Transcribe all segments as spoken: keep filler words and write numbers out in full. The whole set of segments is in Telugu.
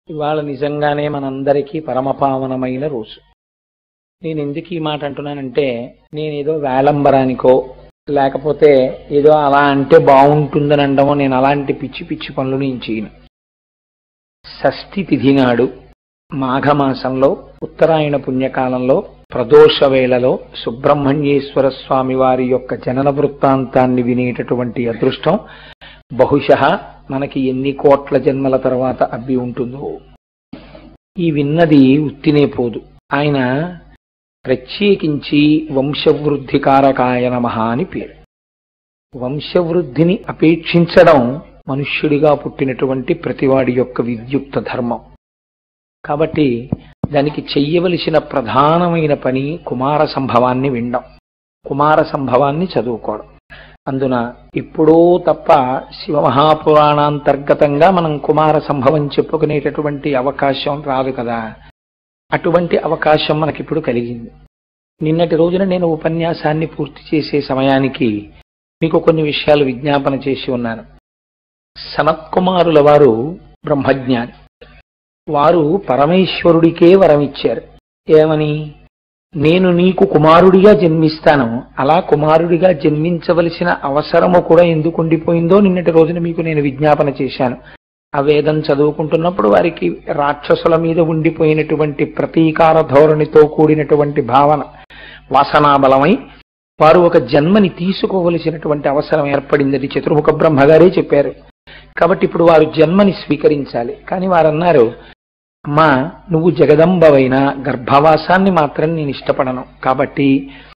ఇవాళ నిజంగానే మనందరికీ పరమపావనమైన రోజు. నేను ఎందుకు ఈ మాట అంటున్నానంటే, నేనేదో వేలంబరానికో లేకపోతే ఏదో అలా అంటే బాగుంటుందని అనడమో నేను అలాంటి పిచ్చి పిచ్చి పనులు నేను చేయను. షష్ఠి తిథి నాడు మాఘమాసంలో ఉత్తరాయణ పుణ్యకాలంలో ప్రదోష వేళలో సుబ్రహ్మణ్యేశ్వర స్వామి వారి యొక్క జనన వృత్తాంతాన్ని వినేటటువంటి అదృష్టం బహుశః మనకి ఎన్ని కోట్ల జన్మల తర్వాత అబ్బి ఉంటుందో. ఈ విన్నది ఉత్తినే పోదు. ఆయన ప్రత్యేకించి వంశవృద్ధికారకాయ నమః అని పేరు. వంశవృద్ధిని అపేక్షించడం మనుష్యుడిగా పుట్టినటువంటి ప్రతివాడి యొక్క విద్యుక్త ధర్మం. కాబట్టి దానికి చెయ్యవలసిన ప్రధానమైన పని కుమార సంభవాన్ని వినడం, కుమార సంభవాన్ని చదువుకోవడం. అందున ఎప్పుడో తప్ప శివమహాపురాణాంతర్గతంగా మనం కుమార సంభవం చెప్పుకునేటటువంటి అవకాశం రాదు కదా. అటువంటి అవకాశం మనకిప్పుడు కలిగింది. నిన్నటి రోజున నేను ఉపన్యాసాన్ని పూర్తి చేసే సమయానికి మీకు కొన్ని విషయాలు విజ్ఞాపన చేసి ఉన్నాను. సనత్కుమారుల వారు బ్రహ్మజ్ఞాని. వారు పరమేశ్వరుడికే వరం ఇచ్చారు. ఏమని? నేను నీకు కుమారుడిగా జన్మిస్తాను. అలా కుమారుడిగా జన్మించవలసిన అవసరము కూడా ఎందుకు ఉండిపోయిందో నిన్నటి రోజున మీకు నేను విజ్ఞాపన చేశాను. ఆ వేదం చదువుకుంటున్నప్పుడు వారికి రాక్షసుల మీద ఉండిపోయినటువంటి ప్రతీకార ధోరణితో కూడినటువంటి భావన వాసనాబలమై వారు ఒక జన్మని తీసుకోవలసినటువంటి అవసరం ఏర్పడిందని చతుర్ముఖ బ్రహ్మగారే చెప్పారు. కాబట్టి ఇప్పుడు వారు జన్మని స్వీకరించాలి. కానీ వారు అన్నారు, అమ్మా నువ్వు జగదంబవైన గర్భవాసాన్ని మాత్రం నేను ఇష్టపడను. కాబట్టి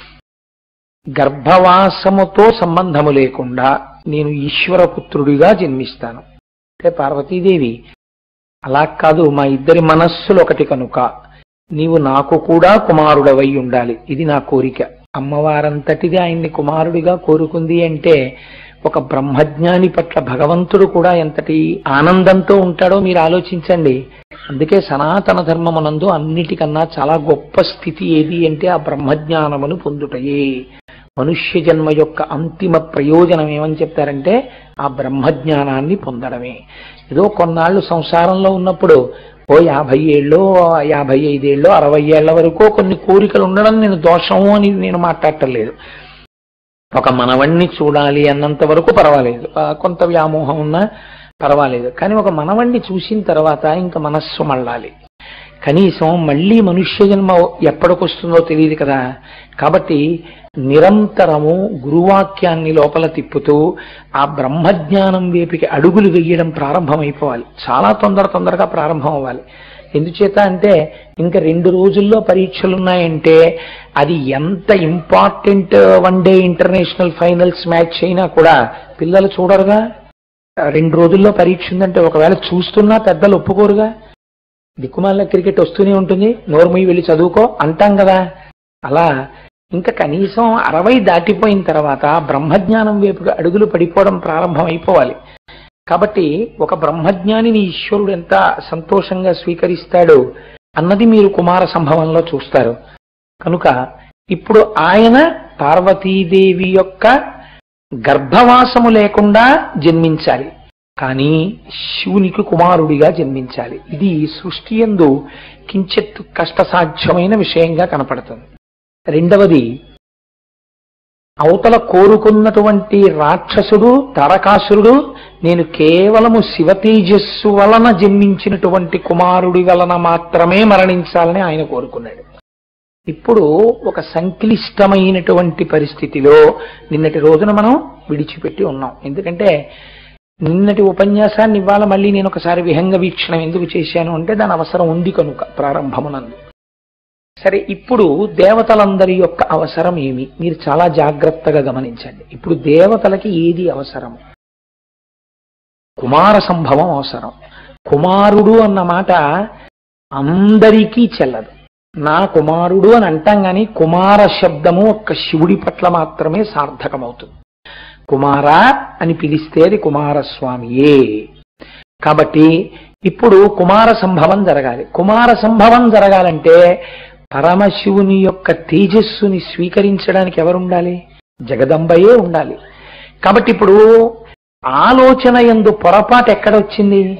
గర్భవాసముతో సంబంధము లేకుండా నేను ఈశ్వరపుత్రుడిగా జన్మిస్తాను. అంటే పార్వతీదేవి, అలా కాదు, మా ఇద్దరి మనస్సులు ఒకటి కనుక నీవు నాకు కూడా కుమారుడవై ఉండాలి, ఇది నా కోరిక. అమ్మవారంతటిది ఆయన్ని కుమారుడిగా కోరుకుంది అంటే ఒక బ్రహ్మజ్ఞాని పట్ల భగవంతుడు కూడా ఎంతటి ఆనందంతో ఉంటాడో మీరు ఆలోచించండి. అందుకే సనాతన ధర్మమునందు అన్నిటికన్నా చాలా గొప్ప స్థితి ఏది అంటే ఆ బ్రహ్మజ్ఞానమును పొందుటయే. మనుష్య జన్మ యొక్క అంతిమ ప్రయోజనం ఏమని చెప్తారంటే ఆ బ్రహ్మజ్ఞానాన్ని పొందడమే. ఏదో కొన్నాళ్ళు సంసారంలో ఉన్నప్పుడు ఓ యాభై ఏళ్ళో యాభై ఐదేళ్ళో అరవై ఏళ్ల వరకు కొన్ని కోరికలు ఉండడం నేను దోషము అని నేను మాట్లాడటం లేదు. ఒక మనవణ్ణి చూడాలి అన్నంత వరకు పర్వాలేదు, కొంత వ్యామోహం ఉన్నా పర్వాలేదు. కానీ ఒక మనవణ్ణి చూసిన తర్వాత ఇంకా మనస్సు మళ్ళాలి. కనీసం మళ్ళీ మనుష్య జన్మ ఎప్పటికొస్తుందో తెలియదు కదా. కాబట్టి నిరంతరము గురువాక్యాన్ని లోపల తిప్పుతూ ఆ బ్రహ్మజ్ఞానం వైపుకి అడుగులు వేయడం ప్రారంభమైపోవాలి. చాలా తొందర తొందరగా ప్రారంభం అవ్వాలి. ఎందుచేత అంటే ఇంకా రెండు రోజుల్లో పరీక్షలు ఉన్నాయంటే అది ఎంత important one day international finals match అయినా కూడా పిల్లలు చూడరుగా. రెండు రోజుల్లో పరీక్ష ఉందంటే ఒకవేళ చూస్తున్నా పెద్దలు ఒప్పుకోరుగా. దిక్కుమాల క్రికెట్ వస్తూనే ఉంటుంది, నోర్మయ్య వెళ్ళి చదువుకో అంటాం కదా. అలా ఇంకా కనీసం అరవై దాటిపోయిన తర్వాత బ్రహ్మజ్ఞానం వైపుగా అడుగులు పడిపోవడం ప్రారంభం అయిపోవాలి. కాబట్టి ఒక బ్రహ్మజ్ఞానిని ఈశ్వరుడు ఎంత సంతోషంగా స్వీకరిస్తాడు అన్నది మీరు కుమార సంభవంలో చూస్తారు. కనుక ఇప్పుడు ఆయన పార్వతీదేవి యొక్క గర్భవాసము లేకుండా జన్మించాలి, కానీ శివునికి కుమారుడిగా జన్మించాలి. ఇది సృష్టి యందు కించిత్ కష్టసాధ్యమైన విషయంగా కనపడుతుంది. రెండవది, అవతల కోరుకున్నటువంటి రాక్షసుడు తారకాసురుడు నేను కేవలము శివతేజస్సు వలన జన్మించినటువంటి కుమారుడి వలన మాత్రమే మరణించాలని ఆయన కోరుకున్నాడు. ఇప్పుడు ఒక సంక్లిష్టమైనటువంటి పరిస్థితిలో నిన్నటి రోజున మనం విడిచిపెట్టి ఉన్నాం. ఎందుకంటే నిన్నటి ఉపన్యాసాన్ని ఇవాళ మళ్ళీ నేను ఒకసారి విహంగ వీక్షణం ఎందుకు చేశాను అంటే దాని అవసరం ఉంది కనుక ప్రారంభమునందు. సరే, ఇప్పుడు దేవతలందరి యొక్క అవసరం ఏమి మీరు చాలా జాగ్రత్తగా గమనించండి. ఇప్పుడు దేవతలకి ఏది అవసరం? కుమార సంభవం అవసరం. కుమారుడు అన్న మాట అందరికీ చెల్లదు. నా కుమారుడు అని అంటాం కానీ కుమార శబ్దము ఒక్క శివుడి పట్ల మాత్రమే సార్థకమవుతుంది. కుమారా అని పిలిస్తే అది కుమారస్వామియే. కాబట్టి ఇప్పుడు కుమార సంభవం జరగాలి. కుమార సంభవం జరగాలంటే పరమశివుని యొక్క తేజస్సుని స్వీకరించడానికి ఎవరుండాలి? జగదంబయే ఉండాలి. కాబట్టి ఇప్పుడు ఆలోచన యందు పొరపాటు ఎక్కడొచ్చింది?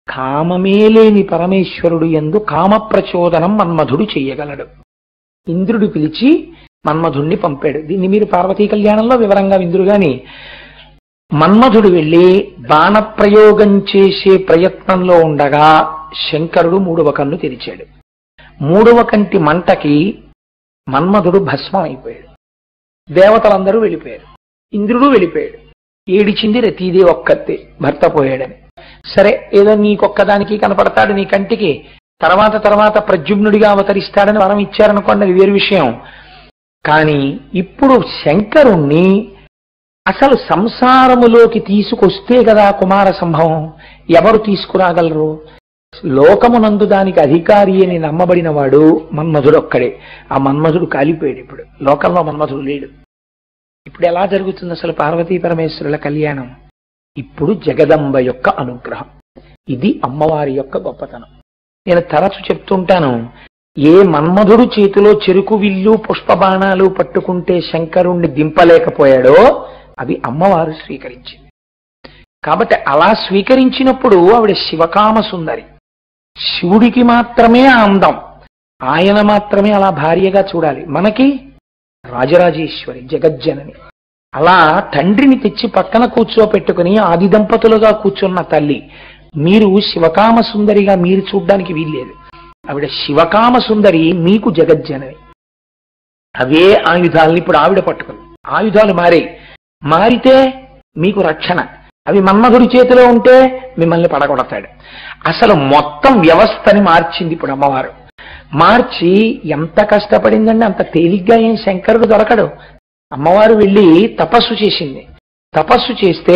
కామమే లేని పరమేశ్వరుడు యందు కామ ప్రచోదనం మన్మధుడు చెయ్యగలడు. ఇంద్రుడు పిలిచి మన్మధుణ్ణి పంపాడు. దీన్ని మీరు పార్వతీ కళ్యాణంలో వివరంగా విందురు గాని, మన్మధుడు వెళ్ళి బాణప్రయోగం చేసే ప్రయత్నంలో ఉండగా శంకరుడు మూడవ కన్ను తెరిచాడు. మూడవ కంటి మంటకి మన్మధుడు భస్మం అయిపోయాడు. దేవతలందరూ వెళ్ళిపోయారు, ఇంద్రుడు వెళ్ళిపోయాడు. ఏడిచింది రతీదేవి ఒక్కతే, భర్త పోయాడని. సరే, ఏదో నీకొక్కదానికి కనపడతాడు నీ కంటికి, తర్వాత తర్వాత ప్రద్యుమ్నుడిగా అవతరిస్తాడని వరం ఇచ్చారనుకోండి, అది వేరు విషయం. కానీ ఇప్పుడు శంకరుణ్ణి అసలు సంసారములోకి తీసుకొస్తే కదా కుమార సంభవం. ఎవరు తీసుకురాగలరు? లోకమునందు దానికి అధికారి అని నమ్మబడిన వాడు మన్మధుడు ఒక్కడే. ఆ మన్మధుడు కాలిపోయాడు. ఇప్పుడు లోకంలో మన్మధుడు లేడు. ఇప్పుడు ఎలా జరుగుతుంది అసలు పార్వతీ పరమేశ్వరుల కళ్యాణం? ఇప్పుడు జగదంబ యొక్క అనుగ్రహం. ఇది అమ్మవారి యొక్క గొప్పతనం. నేను తరచు చెప్తుంటాను, ఏ మన్మధుడు చేతిలో చెరుకు విల్లు పుష్పబాణాలు పట్టుకుంటే శంకరుణ్ణి దింపలేకపోయాడో అవి అమ్మవారు స్వీకరించింది. కాబట్టి అలా స్వీకరించినప్పుడు ఆవిడ శివకామ సుందరి. శివుడికి మాత్రమే ఆ అందం, ఆయన మాత్రమే అలా భార్యగా చూడాలి. మనకి రాజరాజేశ్వరి జగజ్జనని. అలా తండ్రిని తెచ్చి పక్కన కూర్చోపెట్టుకుని ఆది దంపతులుగా కూర్చున్న తల్లి. మీరు శివకామ సుందరిగా మీరు చూడ్డానికి వీల్లేదు. ఆవిడ శివకామ సుందరి, మీకు జగజ్జనని. అవే ఆయుధాలని ఇప్పుడు ఆవిడ పట్టుకుంది. ఆయుధాలు మారే మారితే మీకు రక్షణ. అవి మన్మధుడి చేతిలో ఉంటే మిమ్మల్ని పడగొడతాడు. అసలు మొత్తం వ్యవస్థని మార్చింది ఇప్పుడు అమ్మవారు. మార్చి ఎంత కష్టపడిందండి. అంత తేలిగ్గా ఏం శంకరుడు దొరకడు. అమ్మవారు వెళ్ళి తపస్సు చేసింది. తపస్సు చేస్తే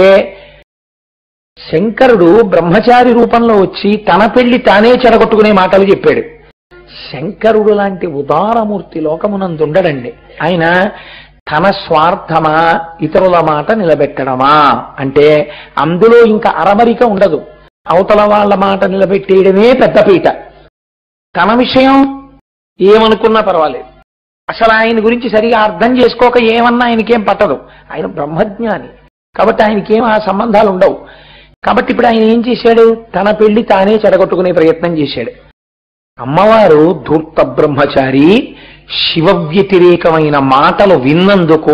శంకరుడు బ్రహ్మచారి రూపంలో వచ్చి తన పెళ్లి తానే చెడగొట్టుకునే మాటలు చెప్పాడు. శంకరుడు లాంటి ఉదారమూర్తి లోకమునందు ఉండడండి. ఆయన తన స్వార్థమా ఇతరుల మాట నిలబెట్టడమా అంటే అందులో ఇంకా అరమరిక ఉండదు. అవతల వాళ్ళ మాట నిలబెట్టేయడమే పెద్దపీట. తన విషయం ఏమనుకున్నా పర్వాలేదు. అసలు ఆయన గురించి సరిగా అర్థం చేసుకోక ఏమన్నా ఆయనకేం పట్టదు. ఆయన బ్రహ్మజ్ఞాని కాబట్టి ఆయనకేం ఆ సంబంధాలు ఉండవు. కాబట్టి ఇప్పుడు ఆయన ఏం చేశాడు? తన పెళ్లి తానే చెడగొట్టుకునే ప్రయత్నం చేశాడు. అమ్మవారు ధూర్త బ్రహ్మచారి, శివ వ్యతిరేకమైన మాటలు విన్నందుకు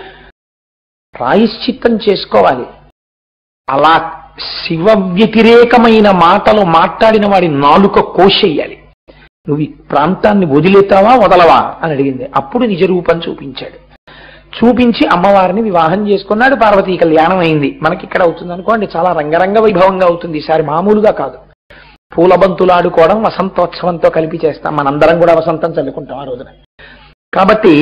ప్రాయశ్చిత్తం చేసుకోవాలి. అలా శివ వ్యతిరేకమైన మాటలు మాట్లాడిన వాడి నాలుక కోసేయాలి. నువ్వు ఈ ప్రాంతాన్ని వదిలేతావా వదలవా అని అడిగింది. అప్పుడు నిజ రూపం చూపించాడు. చూపించి అమ్మవారిని వివాహం చేసుకున్నాడు. పార్వతీ కళ్యాణం అయింది. మనకి ఇక్కడ అవుతుంది అనుకోండి, చాలా రంగరంగ వైభవంగా అవుతుంది. ఈసారి మామూలుగా కాదు. పూలబంతులు ఆడుకోవడం వసంతోత్సవంతో కలిపి చేస్తాం. మనందరం కూడా వసంతం చల్లుకుంటాం ఆ రోజున. కాబట్టి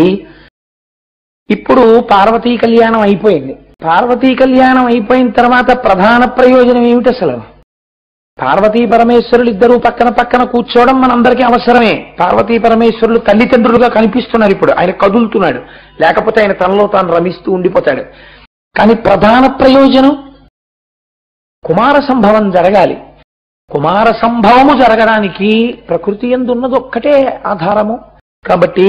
ఇప్పుడు పార్వతీ కళ్యాణం అయిపోయింది. పార్వతీ కళ్యాణం అయిపోయిన తర్వాత ప్రధాన ప్రయోజనం ఏమిటి అసలు? పార్వతీ పరమేశ్వరులు ఇద్దరూ పక్కన పక్కన కూర్చోవడం మనందరికీ అవసరమే. పార్వతీ పరమేశ్వరులు తల్లిదండ్రులుగా కనిపిస్తున్నారు. ఇప్పుడు ఆయన కదులుతున్నాడు, లేకపోతే ఆయన తనలో తాను రమిస్తూ ఉండిపోతాడు. కానీ ప్రధాన ప్రయోజనం కుమార సంభవం జరగాలి. కుమార సంభవము జరగడానికి ప్రకృతి యందున్నది ఒక్కటే ఆధారము. కాబట్టి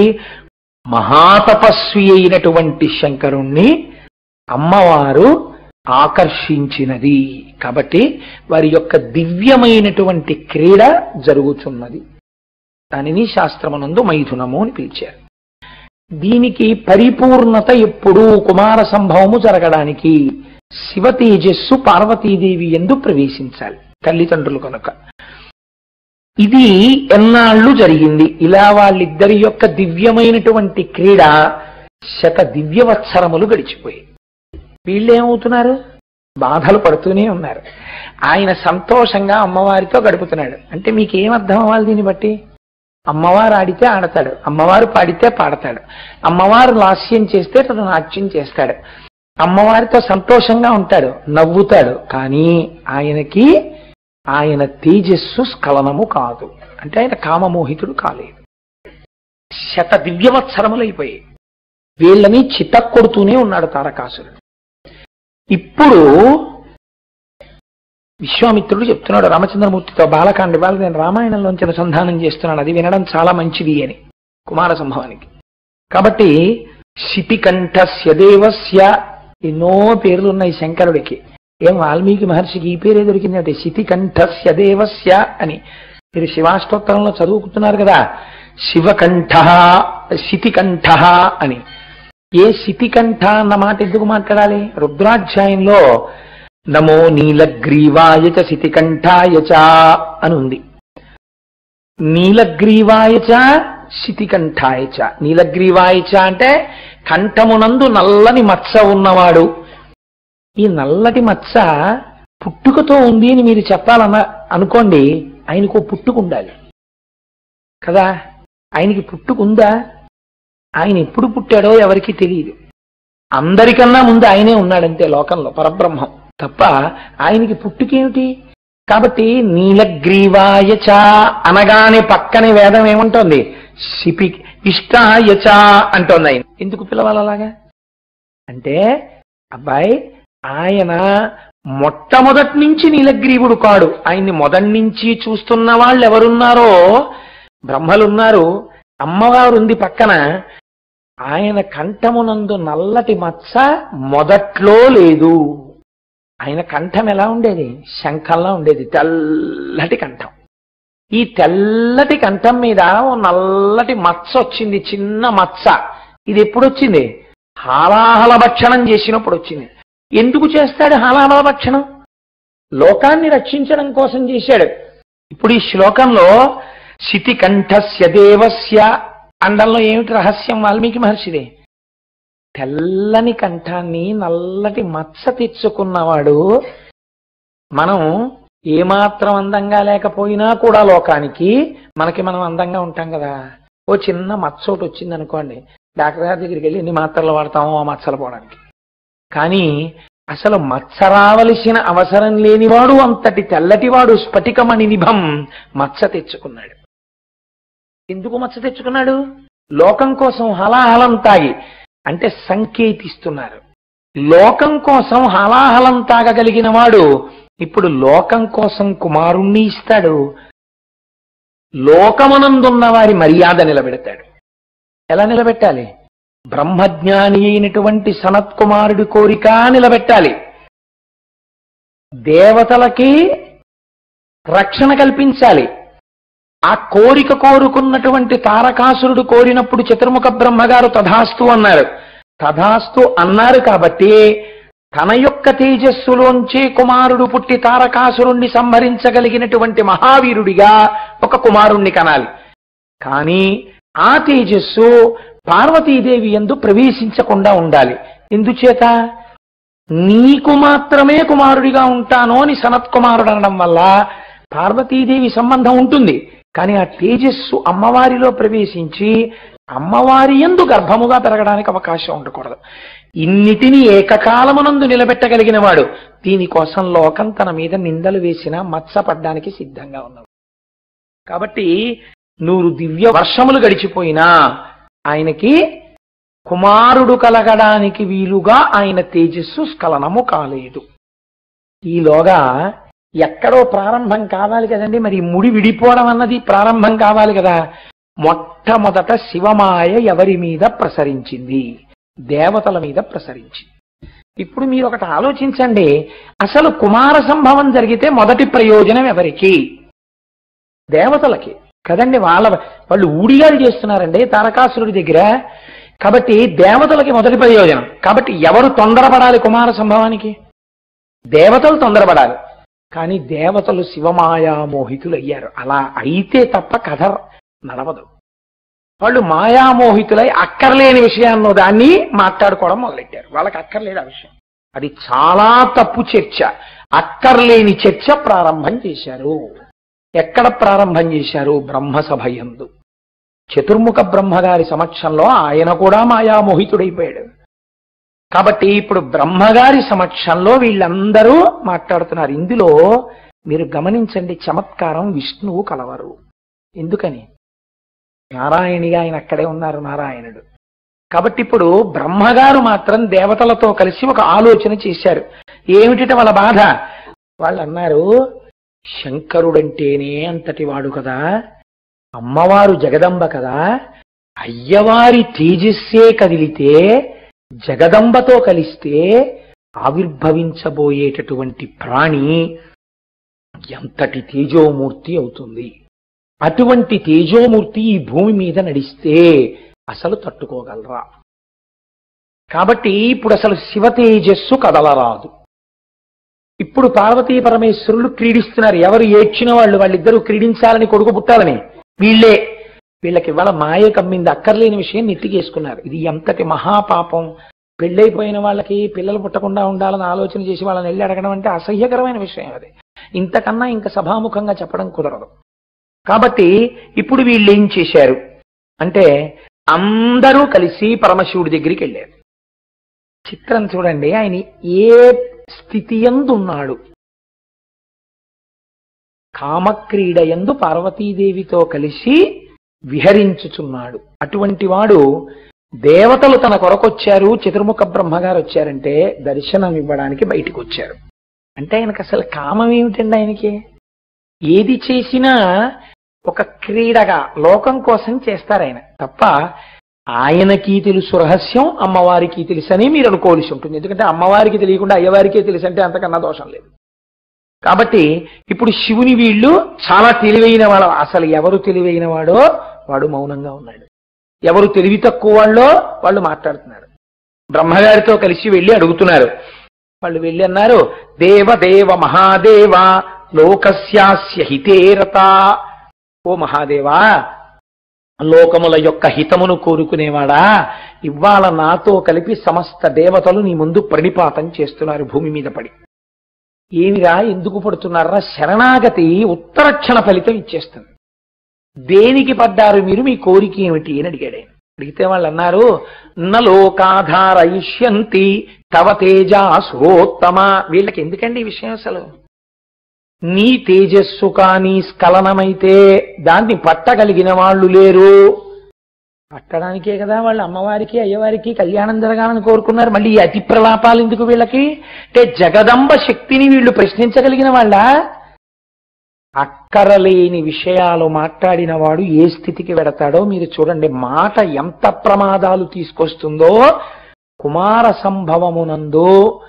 మహాతపస్వి అయినటువంటి శంకరుణ్ణి అమ్మవారు ఆకర్షించినది. కాబట్టి వారి యొక్క దివ్యమైనటువంటి క్రీడ జరుగుతున్నది. దానిని శాస్త్రమునందు మైథునము అని పిలిచారు. దీనికి పరిపూర్ణత ఎప్పుడు? కుమార సంభవము జరగడానికి శివ తేజస్సు పార్వతీదేవి యందు ప్రవేశించాలి తల్లిదండ్రులు కనుక. ఇది ఎన్నాళ్ళు జరిగింది? ఇలా వాళ్ళిద్దరి యొక్క దివ్యమైనటువంటి క్రీడ శత దివ్యవత్సరములు గడిచిపోయాయి. వీళ్ళేమవుతున్నారు? బాధలు పడుతూనే ఉన్నారు. ఆయన సంతోషంగా అమ్మవారితో గడుపుతున్నాడు. అంటే మీకేమర్థం అవ్వాలి దీన్ని బట్టి? అమ్మవారు ఆడితే ఆడతాడు, అమ్మవారు పాడితే పాడతాడు, అమ్మవారు లాస్యం చేస్తే తను నాట్యం చేస్తాడు, అమ్మవారితో సంతోషంగా ఉంటాడు, నవ్వుతాడు. కానీ ఆయనకి ఆయన తేజస్సు స్ఖలనము కాదు. అంటే ఆయన కామమోహితుడు కాలేదు. శత దివ్యవత్సరములైపోయి వీళ్ళని చితక్కొడుతూనే ఉన్నాడు తారకాసురుడు. ఇప్పుడు విశ్వామిత్రుడు చెప్తున్నాడు రామచంద్రమూర్తితో బాలకాండ. ఇవాళ నేను రామాయణంలోంచి అనుసంధానం చేస్తున్నాను, అది వినడం చాలా మంచిది అని కుమార సంభవానికి. కాబట్టి శితికంఠస్య దేవస్య ఎన్నో పేర్లు ఉన్నాయి శంకరుడికి. ఏం వాల్మీకి మహర్షికి ఈ పేరే దొరికిందంటే శితికంఠస్య దేవస్య అని. మీరు శివాష్టోత్తరంలో చదువుకుతున్నారు కదా, శివకంఠ శితికంఠ అని. ఏ శితికంఠ అన్న మాట ఎందుకు మాట్లాడాలి? రుద్రాధ్యాయంలో నమో నీలగ్రీవాయచ శితికంఠాయచ అని ఉంది. నీలగ్రీవాయచ శితికంఠాయచ. నీలగ్రీవాయచ అంటే కంఠమునందు నల్లని మచ్చ ఉన్నవాడు. ఈ నల్లటి మచ్చ పుట్టుకతో ఉంది అని మీరు చెప్పాలన్న అనుకోండి, ఆయనకు పుట్టుకు ఉండాలి కదా. ఆయనకి పుట్టుకుందా? ఆయన ఎప్పుడు పుట్టాడో ఎవరికి తెలియదు. అందరికన్నా ముందు ఆయనే ఉన్నాడంతే లోకంలో, పరబ్రహ్మం తప్ప ఆయనకి పుట్టుకేమిటి? కాబట్టి నీలగ్రీవాయచ అనగానే పక్కనే వేదం ఏముంటోంది? శిపి ఇష్టాయచ అంటోంది. ఆయన ఎందుకు పిలవాలి అలాగా అంటే, అబ్బాయి ఆయన మొట్టమొదటి నుంచి నీలగ్రీవుడు కాడు. ఆయన్ని మొదటి నుంచి చూస్తున్న వాళ్ళు ఎవరున్నారో, బ్రహ్మలున్నారు, అమ్మవారు ఉంది పక్కన. ఆయన కంఠమునందు నల్లటి మచ్చ మొదట్లో లేదు. ఆయన కంఠం ఎలా ఉండేది? శంఖంలా ఉండేది, తెల్లటి కంఠం. ఈ తెల్లటి కంఠం మీద ఓ నల్లటి మచ్చ వచ్చింది, చిన్న మచ్చ. ఇది ఎప్పుడు వచ్చింది? హాలాహల భక్షణం చేసినప్పుడు వచ్చింది. ఎందుకు చేస్తాడు హాలాహల భక్షణం? లోకాన్ని రక్షించడం కోసం చేశాడు. ఇప్పుడు ఈ శ్లోకంలో శితికంఠస్య దేవస్య అండంలో ఏమిటి రహస్యం? వాల్మీకి మహర్షిదే. తెల్లని కంఠాన్ని నల్లటి మచ్చ తెచ్చుకున్నవాడు. మనం ఏమాత్రం అందంగా లేకపోయినా కూడా లోకానికి మనకి మనం అందంగా ఉంటాం కదా. ఓ చిన్న మచ్చ ఒకటి వచ్చింది అనుకోండి, డాక్టర్ గారి దగ్గరికి వెళ్ళి ఎన్ని మాత్రలు వాడతామో ఆ మచ్చలు పోవడానికి. కానీ అసలు మచ్చ రావలసిన అవసరం లేనివాడు, అంతటి తెల్లటివాడు స్ఫటికమణి నిభం మచ్చ తెచ్చుకున్నాడు. ఎందుకు మచ్చ తెచ్చుకున్నాడు? లోకం కోసం హలాహలం తాగి, అంటే సంకేతిస్తున్నారు. లోకం కోసం హలాహలం తాగగలిగిన వాడు ఇప్పుడు లోకం కోసం కుమారుణ్ణి ఇస్తాడు. లోకమనందున్న వారి మర్యాద నిలబెడతాడు. ఎలా నిలబెట్టాలి? బ్రహ్మజ్ఞాని అయినటువంటి సనత్ కుమారుడి కోరిక నిలబెట్టాలి. దేవతలకి రక్షణ కల్పించాలి. ఆ కోరిక కోరుకున్నటువంటి తారకాసురుడు కోరినప్పుడు చతుర్ముఖ బ్రహ్మగారు తథాస్తు అన్నారు. తథాస్తు అన్నారు కాబట్టి తన యొక్క తేజస్సులోంచే కుమారుడు పుట్టి తారకాసురుణ్ణి సంహరించగలిగినటువంటి మహావీరుడిగా ఒక కుమారుణ్ణి కనాలి. కానీ ఆ తేజస్సు పార్వతీదేవి యందు ప్రవేశించకుండా ఉండాలి. ఎందుచేత? నీకు మాత్రమే కుమారుడిగా ఉంటాను అని సనత్ కుమారుడు అనడం వల్ల పార్వతీదేవి సంబంధం ఉంటుంది. కానీ ఆ తేజస్సు అమ్మవారిలో ప్రవేశించి అమ్మవారి యందు గర్భముగా పెరగడానికి అవకాశం ఉండకూడదు. ఇన్నిటినీ ఏకకాలమునందు నిలబెట్టగలిగిన వాడు. దీనికోసం లోకం తన మీద నిందలు వేసినా మత్సపడ్డానికి సిద్ధంగా ఉన్నాడు. కాబట్టి నూరు దివ్య వర్షములు గడిచిపోయినా ఆయనకి కుమారుడు కలగడానికి వీలుగా ఆయన తేజస్సు స్ఖలనము కాలేదు. ఈలోగా ఎక్కడో ప్రారంభం కావాలి కదండి. మరి ముడి విడిపోవడం అన్నది ప్రారంభం కావాలి కదా. మొట్టమొదట శివమాయ ఎవరి మీద ప్రసరించింది? దేవతల మీద ప్రసరించింది. ఇప్పుడు మీరు ఒకటి ఆలోచించండి, అసలు కుమార సంభవం జరిగితే మొదటి ప్రయోజనం ఎవరికి? దేవతలకి కదండి. వాళ్ళ వాళ్ళు ఊడిగాలు చేస్తున్నారండి తారకాసురుడి దగ్గర. కాబట్టి దేవతలకి మొదటి ప్రయోజనం. కాబట్టి ఎవరు తొందరపడాలి కుమార సంభవానికి? దేవతలు తొందరపడాలి. కానీ దేవతలు శివమాయా మోహితులు అయ్యారు. అలా అయితే తప్ప కథ నడవదు. వాళ్ళు మాయామోహితులై అక్కర్లేని విషయాన్నో దాన్ని మాట్లాడుకోవడం మొదలెట్టారు. వాళ్ళకి అక్కర్లేదు ఆ విషయం. అది చాలా తప్పు చర్చ. అక్కర్లేని చర్చ ప్రారంభం చేశారు. ఎక్కడ ప్రారంభం చేశారు? బ్రహ్మసభ యందు. చతుర్ముఖ బ్రహ్మగారి సమక్షంలో ఆయన కూడా మాయామోహితుడైపోయాడు. కాబట్టి ఇప్పుడు బ్రహ్మగారి సమక్షంలో వీళ్ళందరూ మాట్లాడుతున్నారు. ఇందులో మీరు గమనించండి చమత్కారం, విష్ణువు కలవరు. ఎందుకని? నారాయణిగా ఆయన అక్కడే ఉన్నారు నారాయణుడు. కాబట్టి ఇప్పుడు బ్రహ్మగారు మాత్రం దేవతలతో కలిసి ఒక ఆలోచన చేశారు. ఏమిటిట వాళ్ళ బాధ? వాళ్ళు అన్నారు, శంకరుడంటేనే అంతటి వాడు కదా, అమ్మవారు జగదంబ కదా, అయ్యవారి తేజస్సే కదిలితే జగదంబతో కలిస్తే ఆవిర్భవించబోయేటటువంటి ప్రాణి ఎంతటి తేజోమూర్తి అవుతుంది. అటువంటి తేజోమూర్తి ఈ భూమి మీద నడిస్తే అసలు తట్టుకోగలరా? కాబట్టి ఇప్పుడు అసలు శివ తేజస్సు కదలరాదు. ఇప్పుడు పార్వతీ పరమేశ్వరులు క్రీడిస్తున్నారు. ఎవరు ఏడ్చిన వాళ్ళు వాళ్ళిద్దరూ క్రీడించాలని, కొడుకు పుట్టాలని. వీళ్ళే వీళ్ళకి ఇవాళ మాయ కమ్మింది, అక్కర్లేని విషయం నెత్తికేసుకున్నారు. ఇది ఎంతటి మహాపాపం. పెళ్ళైపోయిన వాళ్ళకి పిల్లలు పుట్టకుండా ఉండాలని ఆలోచన చేసి వాళ్ళని వెళ్ళి అడగడం అంటే అసహ్యకరమైన విషయం. అది ఇంతకన్నా ఇంకా సభాముఖంగా చెప్పడం కుదరదు. కాబట్టి ఇప్పుడు వీళ్ళు ఏం చేశారు అంటే అందరూ కలిసి పరమశివుడి దగ్గరికి వెళ్ళారు. చిత్రం చూడండి, ఆయన ఏ స్థితి యందు ఉన్నాడు. కామక్రీడ యందు పార్వతీదేవితో కలిసి విహరించుచున్నాడు. అటువంటి వాడు దేవతలు తన కొరకొచ్చారు, చతుర్ముఖ బ్రహ్మగారు వచ్చారంటే దర్శనం ఇవ్వడానికి బయటికి వచ్చారు. అంటే ఆయనకు అసలు కామం ఏమిటండి? ఆయనకి ఏది చేసినా ఒక క్రీడగా లోకం కోసం చేస్తారు ఆయన తప్ప ఆయనకి తెలుసు రహస్యం, అమ్మవారికి తెలుసని మీరు అనుకోవాల్సి ఉంటుంది. ఎందుకంటే అమ్మవారికి తెలియకుండా అయ్యవారికే తెలుసు అంటే అంతకన్నా దోషం లేదు. కాబట్టి ఇప్పుడు శివుని వీళ్ళు చాలా తెలివైన వాడు. అసలు ఎవరు తెలివైన వాడో వాడు మౌనంగా ఉన్నాడు, ఎవరు తెలివి తక్కువ వాళ్ళో వాళ్ళు మాట్లాడుతున్నారు. బ్రహ్మగారితో కలిసి వెళ్ళి అడుగుతున్నారు. వాళ్ళు వెళ్ళి అన్నారు, దేవదేవ మహాదేవ లోకస్యాస్య హితేరత. ఓ మహాదేవా, లోకముల యొక్క హితమును కోరుకునేవాడా, ఇవాళ నాతో కలిపి సమస్త దేవతలు నీ ముందు ప్రణిపాతం చేస్తున్నారు భూమి మీద పడి. ఏమిరా ఎందుకు పడుతున్నారా? శరణాగతి ఉత్తరక్షణ ఫలితం ఇచ్చేస్తుంది. దేనికి పడ్డారు మీరు? మీ కోరిక ఏమిటి అని అడిగాడు ఆయన. అడిగితే వాళ్ళు అన్నారు, నలోకాధారయిష్యంతి తవ తేజా సురోత్తమ. వీళ్ళకి ఎందుకండి ఈ విషయం? అసలు నీ తేజస్సు కానీ స్ఖలనమైతే దాన్ని పట్టగలిగిన వాళ్ళు లేరు. పట్టడానికే కదా వాళ్ళు అమ్మవారికి అయ్యవారికి కళ్యాణం జరగాలని కోరుకున్నారు. మళ్ళీ ఈ అతి ప్రలాపాలు ఎందుకు వీళ్ళకి? అంటే జగదంబ శక్తిని వీళ్ళు ప్రశ్నించగలిగిన వాళ్ళ? అక్కరలేని విషయాలు మాట్లాడిన వాడు ఏ స్థితికి వెడతాడో మీరు చూడండి. మాట ఎంత ప్రమాదాలు తీసుకొస్తుందో. కుమార సంభవమునందు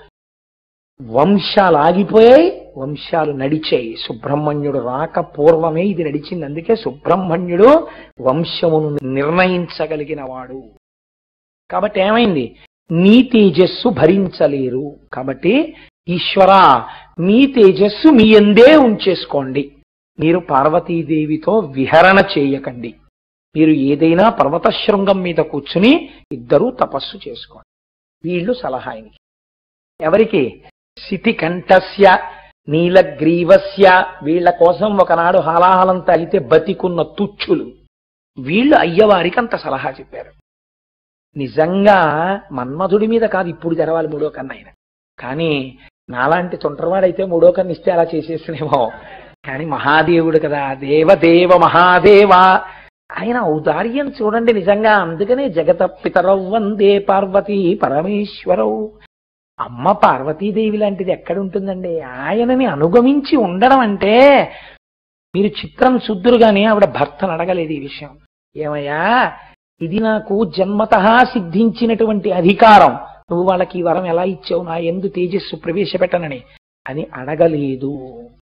వంశాలు ఆగిపోయాయి, వంశాలు నడిచాయి. సుబ్రహ్మణ్యుడు రాక పూర్వమే ఇది నడిచింది. అందుకే సుబ్రహ్మణ్యుడు వంశమును నిర్ణయించగలిగిన వాడు. కాబట్టి ఏమైంది? నీ తేజస్సు భరించలేరు. కాబట్టి ఈశ్వర మీ తేజస్సు మీ యందే ఉంచేసుకోండి. మీరు పార్వతీదేవితో విహరణ చేయకండి. మీరు ఏదైనా పర్వత శృంగం మీద కూర్చుని ఇద్దరూ తపస్సు చేసుకోండి. వీళ్ళు సలహా ఆయనకి. ఎవరికి? శితికంఠస్య నీలగ్రీవస్య. వీళ్ల కోసం ఒకనాడు హాలాహలం తాగితే బతికున్న తుచ్చులు వీళ్ళు అయ్యవారికి అంత సలహా చెప్పారు. నిజంగా మన్మధుడి మీద కాదు ఇప్పుడు తెరవాలి మూడో కన్ను ఆయన. కానీ నాలాంటి తొంటరవాడైతే మూడో కన్ను ఇస్తే అలా చేసేసినేమో. కానీ మహాదేవుడు కదా, దేవదేవ మహాదేవ. ఆయన ఔదార్యం చూడండి నిజంగా. అందుకనే జగత పితరౌ వందే పార్వతీ పరమేశ్వరౌ. అమ్మ పార్వతీదేవి లాంటిది ఎక్కడుంటుందండి? ఆయనని అనుగమించి ఉండడం అంటే మీరు చిత్రం శుద్ధురుగానే ఆవిడ భర్తను అడగలేదు ఈ విషయం. ఏమయ్యా, ఇది నాకు జన్మతః సిద్ధించినటువంటి అధికారం, నువ్వు వాళ్ళకి ఈ వరం ఎలా ఇచ్చావు, నా యందు తేజస్సు ప్రవేశపెట్టనని అని అడగలేదు.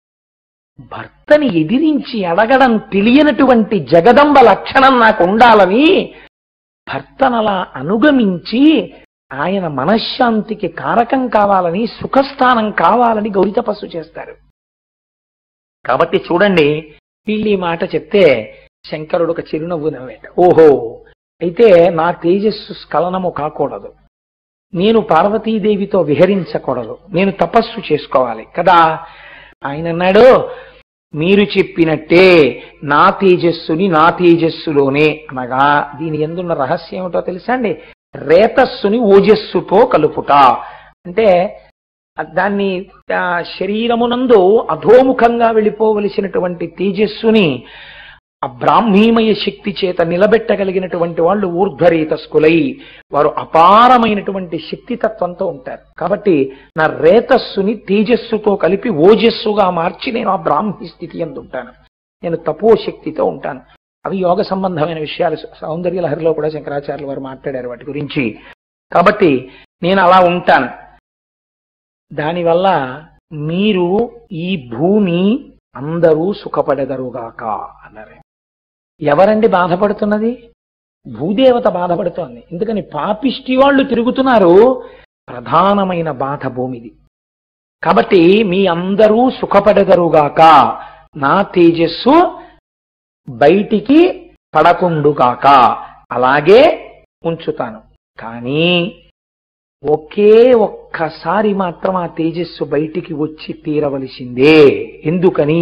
భర్తని ఎదిరించి అడగడం తెలియనటువంటి జగదంబ లక్షణం నాకు ఉండాలని భర్తనలా అనుగమించి ఆయన మనశ్శాంతికి కారకం కావాలని, సుఖస్థానం కావాలని గౌరీ తపస్సు చేస్తారు. కాబట్టి చూడండి, వీళ్ళు ఈ మాట చెప్తే శంకరుడు ఒక చిరునవ్వు నవ్వేట. ఓహో, అయితే నా తేజస్సు స్ఖలనము కాకూడదు, నేను పార్వతీదేవితో విహరించకూడదు, నేను తపస్సు చేసుకోవాలి కదా. ఆయన అన్నాడు, మీరు చెప్పినట్టే నా తేజస్సుని నా తేజస్సులోనే, అనగా దీని ఎందున్న రహస్యం ఏమిటో తెలుసా అండి? రేతస్సుని ఓజస్సుతో కలుపుట. అంటే దాన్ని శరీరమునందు అధోముఖంగా వెళ్ళిపోవలసినటువంటి తేజస్సుని ఆ బ్రాహ్మీమయ శక్తి చేత నిలబెట్టగలిగినటువంటి వాళ్ళు ఊర్ధ్వరేతస్కులై వారు అపారమైనటువంటి శక్తితత్వంతో ఉంటారు. కాబట్టి నా రేతస్సుని తేజస్సుతో కలిపి ఓజస్సుగా మార్చి నేను ఆ బ్రాహ్మీ స్థితి యందు ఉంటాను, నేను తపోశక్తితో ఉంటాను. అవి యోగ సంబంధమైన విషయాలు. సౌందర్య లహరిలో కూడా శంకరాచార్యులు వారు మాట్లాడారు వాటి గురించి. కాబట్టి నేను అలా ఉంటాను. దానివల్ల మీరు ఈ భూమి అందరూ సుఖపడెదరుగాక అన్నారు. ఎవరండి బాధపడుతున్నది? భూదేవత బాధపడుతోంది. ఎందుకని పాపిష్టి వాళ్ళు తిరుగుతున్నారు. ప్రధానమైన బాధ భూమిది. కాబట్టి మీ అందరూ సుఖపడెదరుగాక, నా తేజస్సు బయటికి పడకుండుగాక అలాగే ఉంచుతాను. కానీ ఒకే ఒక్కసారి మాత్రం ఆ తేజస్సు బయటికి వచ్చి తీరవలసిందే. ఎందుకని?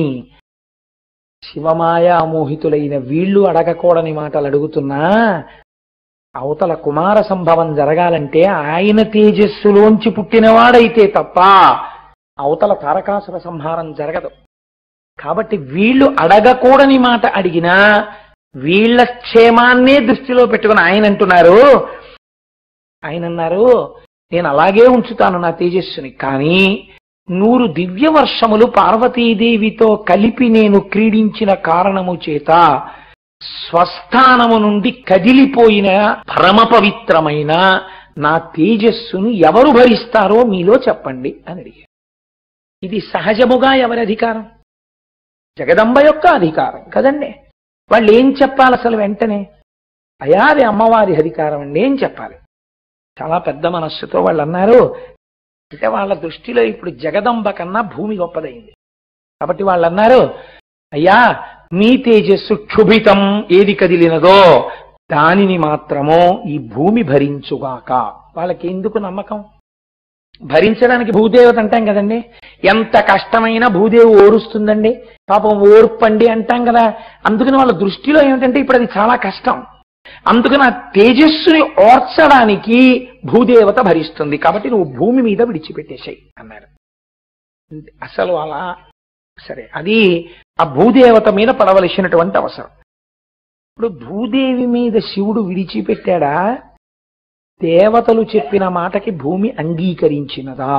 శివమాయ మోహితులైన వీళ్ళు అడగకూడని మాటలు అడుగుతున్నా, అవతల కుమార సంభవం జరగాలంటే ఆయన తేజస్సులోంచి పుట్టినవాడైతే తప్ప అవతల తారకాసుర సంహారం జరగదు. కాబట్టి వీళ్ళు అడగకూడని మాట అడిగినా వీళ్ళ క్షేమాన్నే దృష్టిలో పెట్టుకుని ఆయన అంటున్నారు, ఆయన అన్నారు, నేను అలాగే ఉంచుతాను నా తేజస్సుని. కానీ నూరు దివ్య వర్షములు పార్వతీదేవితో కలిపి నేను క్రీడించిన కారణము చేత స్వస్థానము నుండి కదిలిపోయిన పరమ పవిత్రమైన నా తేజస్సును ఎవరు భరిస్తారో మీలో చెప్పండి అని అడిగారు. ఇది సహజముగా ఎవరి అధికారం? జగదంబ యొక్క అధికారం కదండి. వాళ్ళు ఏం చెప్పాలి అసలు? వెంటనే అయా అది అమ్మవారి అధికారం అండి ఏం చెప్పాలి? చాలా పెద్ద మనస్సుతో వాళ్ళు అన్నారు. అంటే వాళ్ళ దృష్టిలో ఇప్పుడు జగదంబ కన్నా భూమి గొప్పదైంది. కాబట్టి వాళ్ళు అన్నారు, అయ్యా మీ తేజస్సు క్షుభితం, ఏది కదిలినదో దానిని మాత్రమో ఈ భూమి భరించుగాక. వాళ్ళకి ఎందుకు నమ్మకం? భరించడానికి భూదేవత అంటాం కదండి. ఎంత కష్టమైన భూదేవి ఓరుస్తుందండి, పాపం ఓర్పండి అంటాం కదా. అందుకని వాళ్ళ దృష్టిలో ఏమిటంటే ఇప్పుడు అది చాలా కష్టం. అందుకని ఆ తేజస్సుని ఓర్చడానికి భూదేవత భరిస్తుంది. కాబట్టి నువ్వు భూమి మీద విడిచిపెట్టేశాయి అన్నారు. అసలు అలా సరే, అది ఆ భూదేవత మీద పడవలసినటువంటి అవసరం. ఇప్పుడు భూదేవి మీద శివుడు విడిచిపెట్టాడా? దేవతలు చెప్పిన మాటకి భూమి అంగీకరించినదా?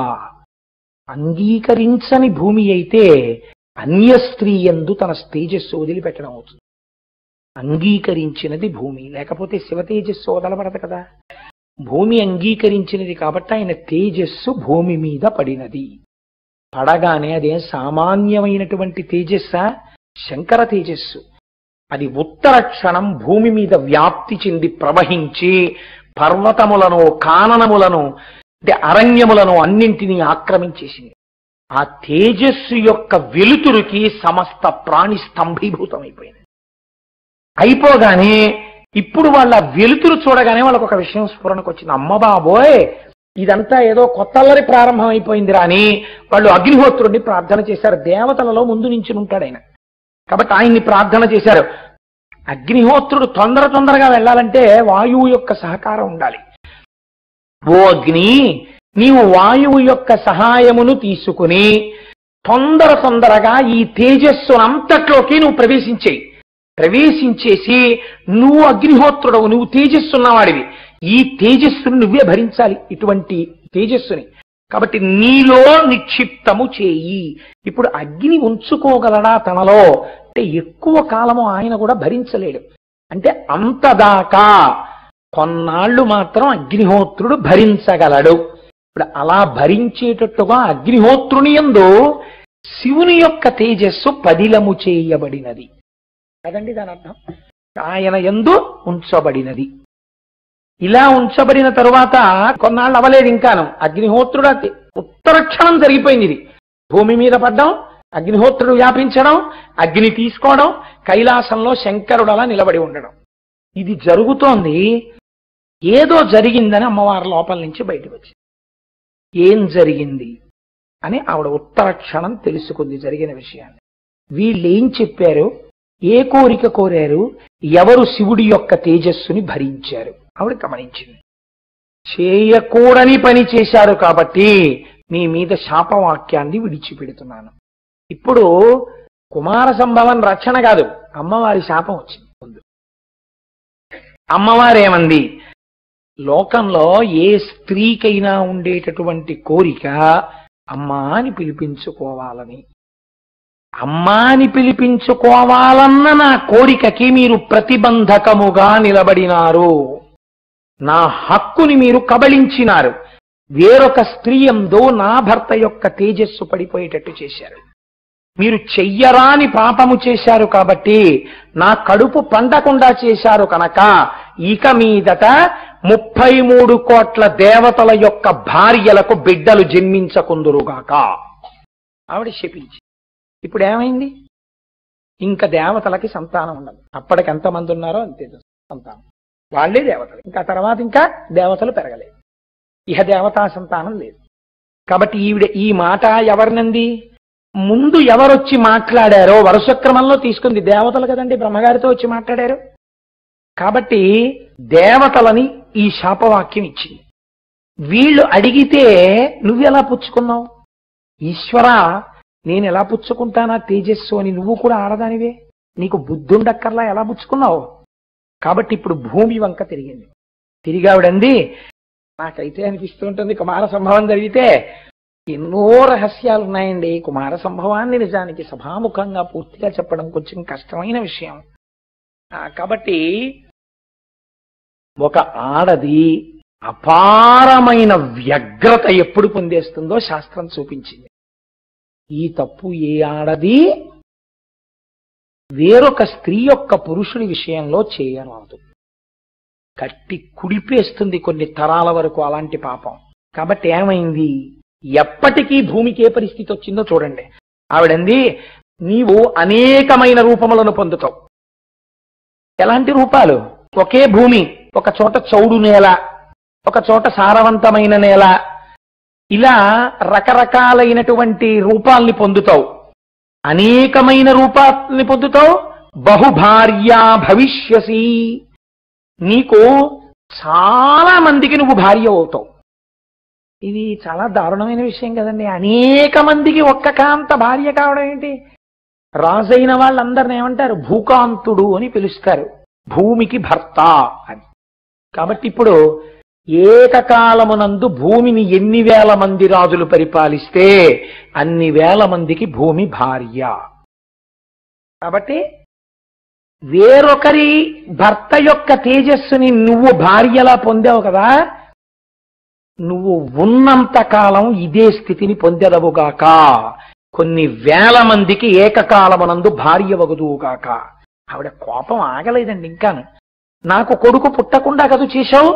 అంగీకరించని భూమి అయితే అన్య స్త్రీ యందు తన తేజస్సు వదిలిపెట్టడం అవుతుంది. అంగీకరించినది భూమి, లేకపోతే శివ తేజస్సు వదలబడదు కదా. భూమి అంగీకరించినది కాబట్టి ఆయన తేజస్సు భూమి మీద పడినది. పడగానే అదేం సామాన్యమైనటువంటి తేజస్సా? శంకర తేజస్సు. అది ఉత్తర క్షణం భూమి మీద వ్యాప్తి చెంది ప్రవహించి పర్వతములను, కాననములను, అంటే అరణ్యములను అన్నింటినీ ఆక్రమించేసింది. ఆ తేజస్సు యొక్క వెలుతురుకి సమస్త ప్రాణి స్తంభీభూతమైపోయింది. అయిపోగానే ఇప్పుడు వాళ్ళ వెలుతురు చూడగానే వాళ్ళకు ఒక విషయం స్ఫురణకు వచ్చింది. అమ్మ బాబోయ్, ఇదంతా ఏదో కొత్తల్లరి ప్రారంభం అయిపోయిందిరా అని వాళ్ళు అగ్నిహోత్రుడిని ప్రార్థన చేశారు. దేవతలలో ముందు నుంచి ఉంటాడు ఆయన, కాబట్టి ఆయన్ని ప్రార్థన చేశారు. అగ్నిహోత్రుడు తొందర తొందరగా వెళ్ళాలంటే వాయువు యొక్క సహకారం ఉండాలి. ఓ అగ్ని, నీవు వాయువు యొక్క సహాయమును తీసుకుని తొందర తొందరగా ఈ తేజస్సునంతట్లోకి నువ్వు ప్రవేశించేయి. ప్రవేశించేసి నువ్వు అగ్నిహోత్రుడవు, నువ్వు తేజస్సున్నవాడివి, ఈ తేజస్సును నువ్వే భరించాలి, ఇటువంటి తేజస్సుని. కాబట్టి నీలో నిక్షిప్తము చేయి. ఇప్పుడు అగ్ని ఉంచుకోగలడా తనలో? అంటే ఎక్కువ కాలము ఆయన కూడా భరించలేడు. అంటే అంతదాకా కొన్నాళ్ళు మాత్రం అగ్నిహోత్రుడు భరించగలడు. ఇప్పుడు అలా భరించేటట్టుగా అగ్నిహోత్రుని యందు శివుని యొక్క తేజస్సు పదిలము చేయబడినది కదండి. దాని అర్థం ఆయన యందు ఉంచబడినది. ఇలా ఉంచబడిన తరువాత కొన్నాళ్ళు అవలేదు ఇంకాను. అగ్నిహోత్రుడు ఉత్తర క్షణం జరిగిపోయింది. ఇది భూమి మీద పడ్డం, అగ్నిహోత్రుడు వ్యాపించడం, అగ్ని తీసుకోవడం, కైలాసంలో శంకరుడు అలా నిలబడి ఉండడం, ఇది జరుగుతోంది. ఏదో జరిగిందని అమ్మవారి లోపల నుంచి బయటకు వచ్చింది. ఏం జరిగింది అని ఆవిడ ఉత్తర క్షణం తెలుసుకుంది జరిగిన విషయాన్ని. వీళ్ళేం చెప్పారు, ఏ కోరిక కోరారు, ఎవరు శివుడి యొక్క తేజస్సుని భరించారు ఆవిడ గమనించింది. చేయకూడని పని చేశారు కాబట్టి మీ మీద శాపవాక్యాన్ని విడిచిపెడుతున్నాను. ఇప్పుడు కుమార సంభవం రక్షణ కాదు, అమ్మవారి శాపం వచ్చింది ముందు. అమ్మవారేమంది, లోకంలో ఏ స్త్రీకైనా ఉండేటటువంటి కోరిక అమ్మా అని పిలిపించుకోవాలని. అమ్మాని పిలిపించుకోవాలన్న నా కోరికకి మీరు ప్రతిబంధకముగా నిలబడినారు, నా హక్కుని మీరు కబళించినారు. వేరొక స్త్రీ యందు నా భర్త యొక్క తేజస్సు పడిపోయేటట్టు చేశారు. మీరు చెయ్యరాని పాపము చేశారు కాబట్టి నా కడుపు పండకుండా చేశారు కనుక ఇక మీదట ముప్పై మూడు కోట్ల దేవతల యొక్క భార్యలకు బిడ్డలు జన్మించకుందురుగాక ఆవిడ శపించి. ఇప్పుడు ఏమైంది? ఇంకా దేవతలకి సంతానం ఉండదు. అప్పటికి ఎంతమంది ఉన్నారో అంతే సంతానం, వాళ్ళే దేవతలు. ఇంకా తర్వాత ఇంకా దేవతలు పెరగలేదు, ఇహ దేవతా సంతానం లేదు. కాబట్టి ఈవిడ ఈ మాట ఎవరినంది? ముందు ఎవరొచ్చి మాట్లాడారో వరుసక్రమంలో తీసుకుంది. దేవతలు కదండి బ్రహ్మగారితో వచ్చి మాట్లాడారు. కాబట్టి దేవతలని ఈ శాపవాక్యం ఇచ్చింది. వీళ్ళు అడిగితే నువ్వెలా పుచ్చుకున్నావు? ఈశ్వరా, నేను ఎలా పుచ్చుకుంటానా తేజస్సు అని? నువ్వు కూడా ఆడదానివే, నీకు బుద్ధుండక్కర్లా ఎలా పుచ్చుకున్నావు? కాబట్టి ఇప్పుడు భూమి వంక తిరిగింది. తిరిగావిడంది, నాకైతే అనిపిస్తుంటుంది కుమార సంభవం జరిగితే ఎన్నో రహస్యాలు ఉన్నాయండి. కుమార సంభవాన్ని నిజానికి సభాముఖంగా పూర్తిగా చెప్పడం కొంచెం కష్టమైన విషయం. కాబట్టి ఒక ఆడది అపారమైన వ్యగ్రత ఎప్పుడు పొందేస్తుందో శాస్త్రం చూపించింది. ఈ తప్పు ఏ ఆడది వేరొక స్త్రీ యొక్క పురుషుడి విషయంలో చేయరాదు. కట్టి కుడిపేస్తుంది కొన్ని తరాల వరకు అలాంటి పాపం. కాబట్టి ఏమైంది? ఎప్పటికీ భూమికి ఏ పరిస్థితి వచ్చిందో చూడండి. ఆవిడంది, నీవు అనేకమైన రూపములను పొందుతావు. ఎలాంటి రూపాలు? ఒకే భూమి, ఒక చోట చౌడు నేల, ఒక చోట సారవంతమైన నేల, ఇలా రకరకాలైనటువంటి రూపాల్ని పొందుతావు. అనేకమైన రూపాల్ని పొందుతావు. బహుభార్యా భవిష్యసి, నీకు చాలా మందికి నువ్వు భార్య అవుతావు. ఇది చాలా దారుణమైన విషయం కదండి. అనేక మందికి ఒక్క కాంత భార్య కావడం ఏంటి? రాజైన వాళ్ళందరిని ఏమంటారు? భూకాంతుడు అని పిలుస్తారు, భూమికి భర్త అని. కాబట్టి ఇప్పుడు ఏకకాలమునందు భూమిని ఎన్ని వేల మంది రాజులు పరిపాలిస్తే అన్ని వేల మందికి భూమి భార్య. కాబట్టి వేరొకరి భర్త యొక్క తేజస్సుని నువ్వు భార్యలా పొందావు కదా, నువ్వు ఉన్నంత కాలం ఇదే స్థితిని పొందెదవుగాక. కొన్ని వేల మందికి ఏకకాలమునందు భార్య వగుదువుగాక. ఆవిడ కోపం ఆగలేదండి ఇంకాను. నాకు కొడుకు పుట్టకుండా కదు చేశావు.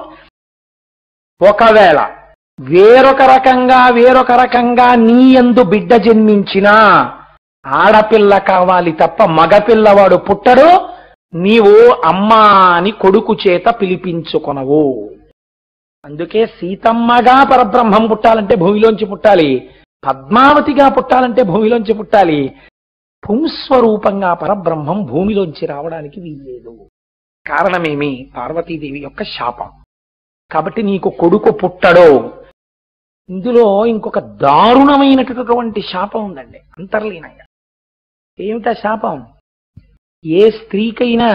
ఒకవేళ వేరొక రకంగా వేరొక రకంగా నీ యందు బిడ్డ జన్మించినా ఆడపిల్ల కావాలి తప్ప మగపిల్లవాడు పుట్టడు. నీవు అమ్మా అని కొడుకు చేత పిలిపించుకొనవు. అందుకే సీతమ్మగా పరబ్రహ్మం పుట్టాలంటే భూమిలోంచి పుట్టాలి, పద్మావతిగా పుట్టాలంటే భూమిలోంచి పుట్టాలి. పుంస్వరూపంగా పరబ్రహ్మం భూమిలోంచి రావడానికి వీల్లేదు. కారణమేమి? పార్వతీదేవి యొక్క శాపం. కాబట్టి నీకు కొడుకు పుట్టడో. ఇందులో ఇంకొక దారుణమైనటువంటి శాపం ఉందండి అంతర్లీనంగా. ఏమిటా శాపం? ఏ స్త్రీకైనా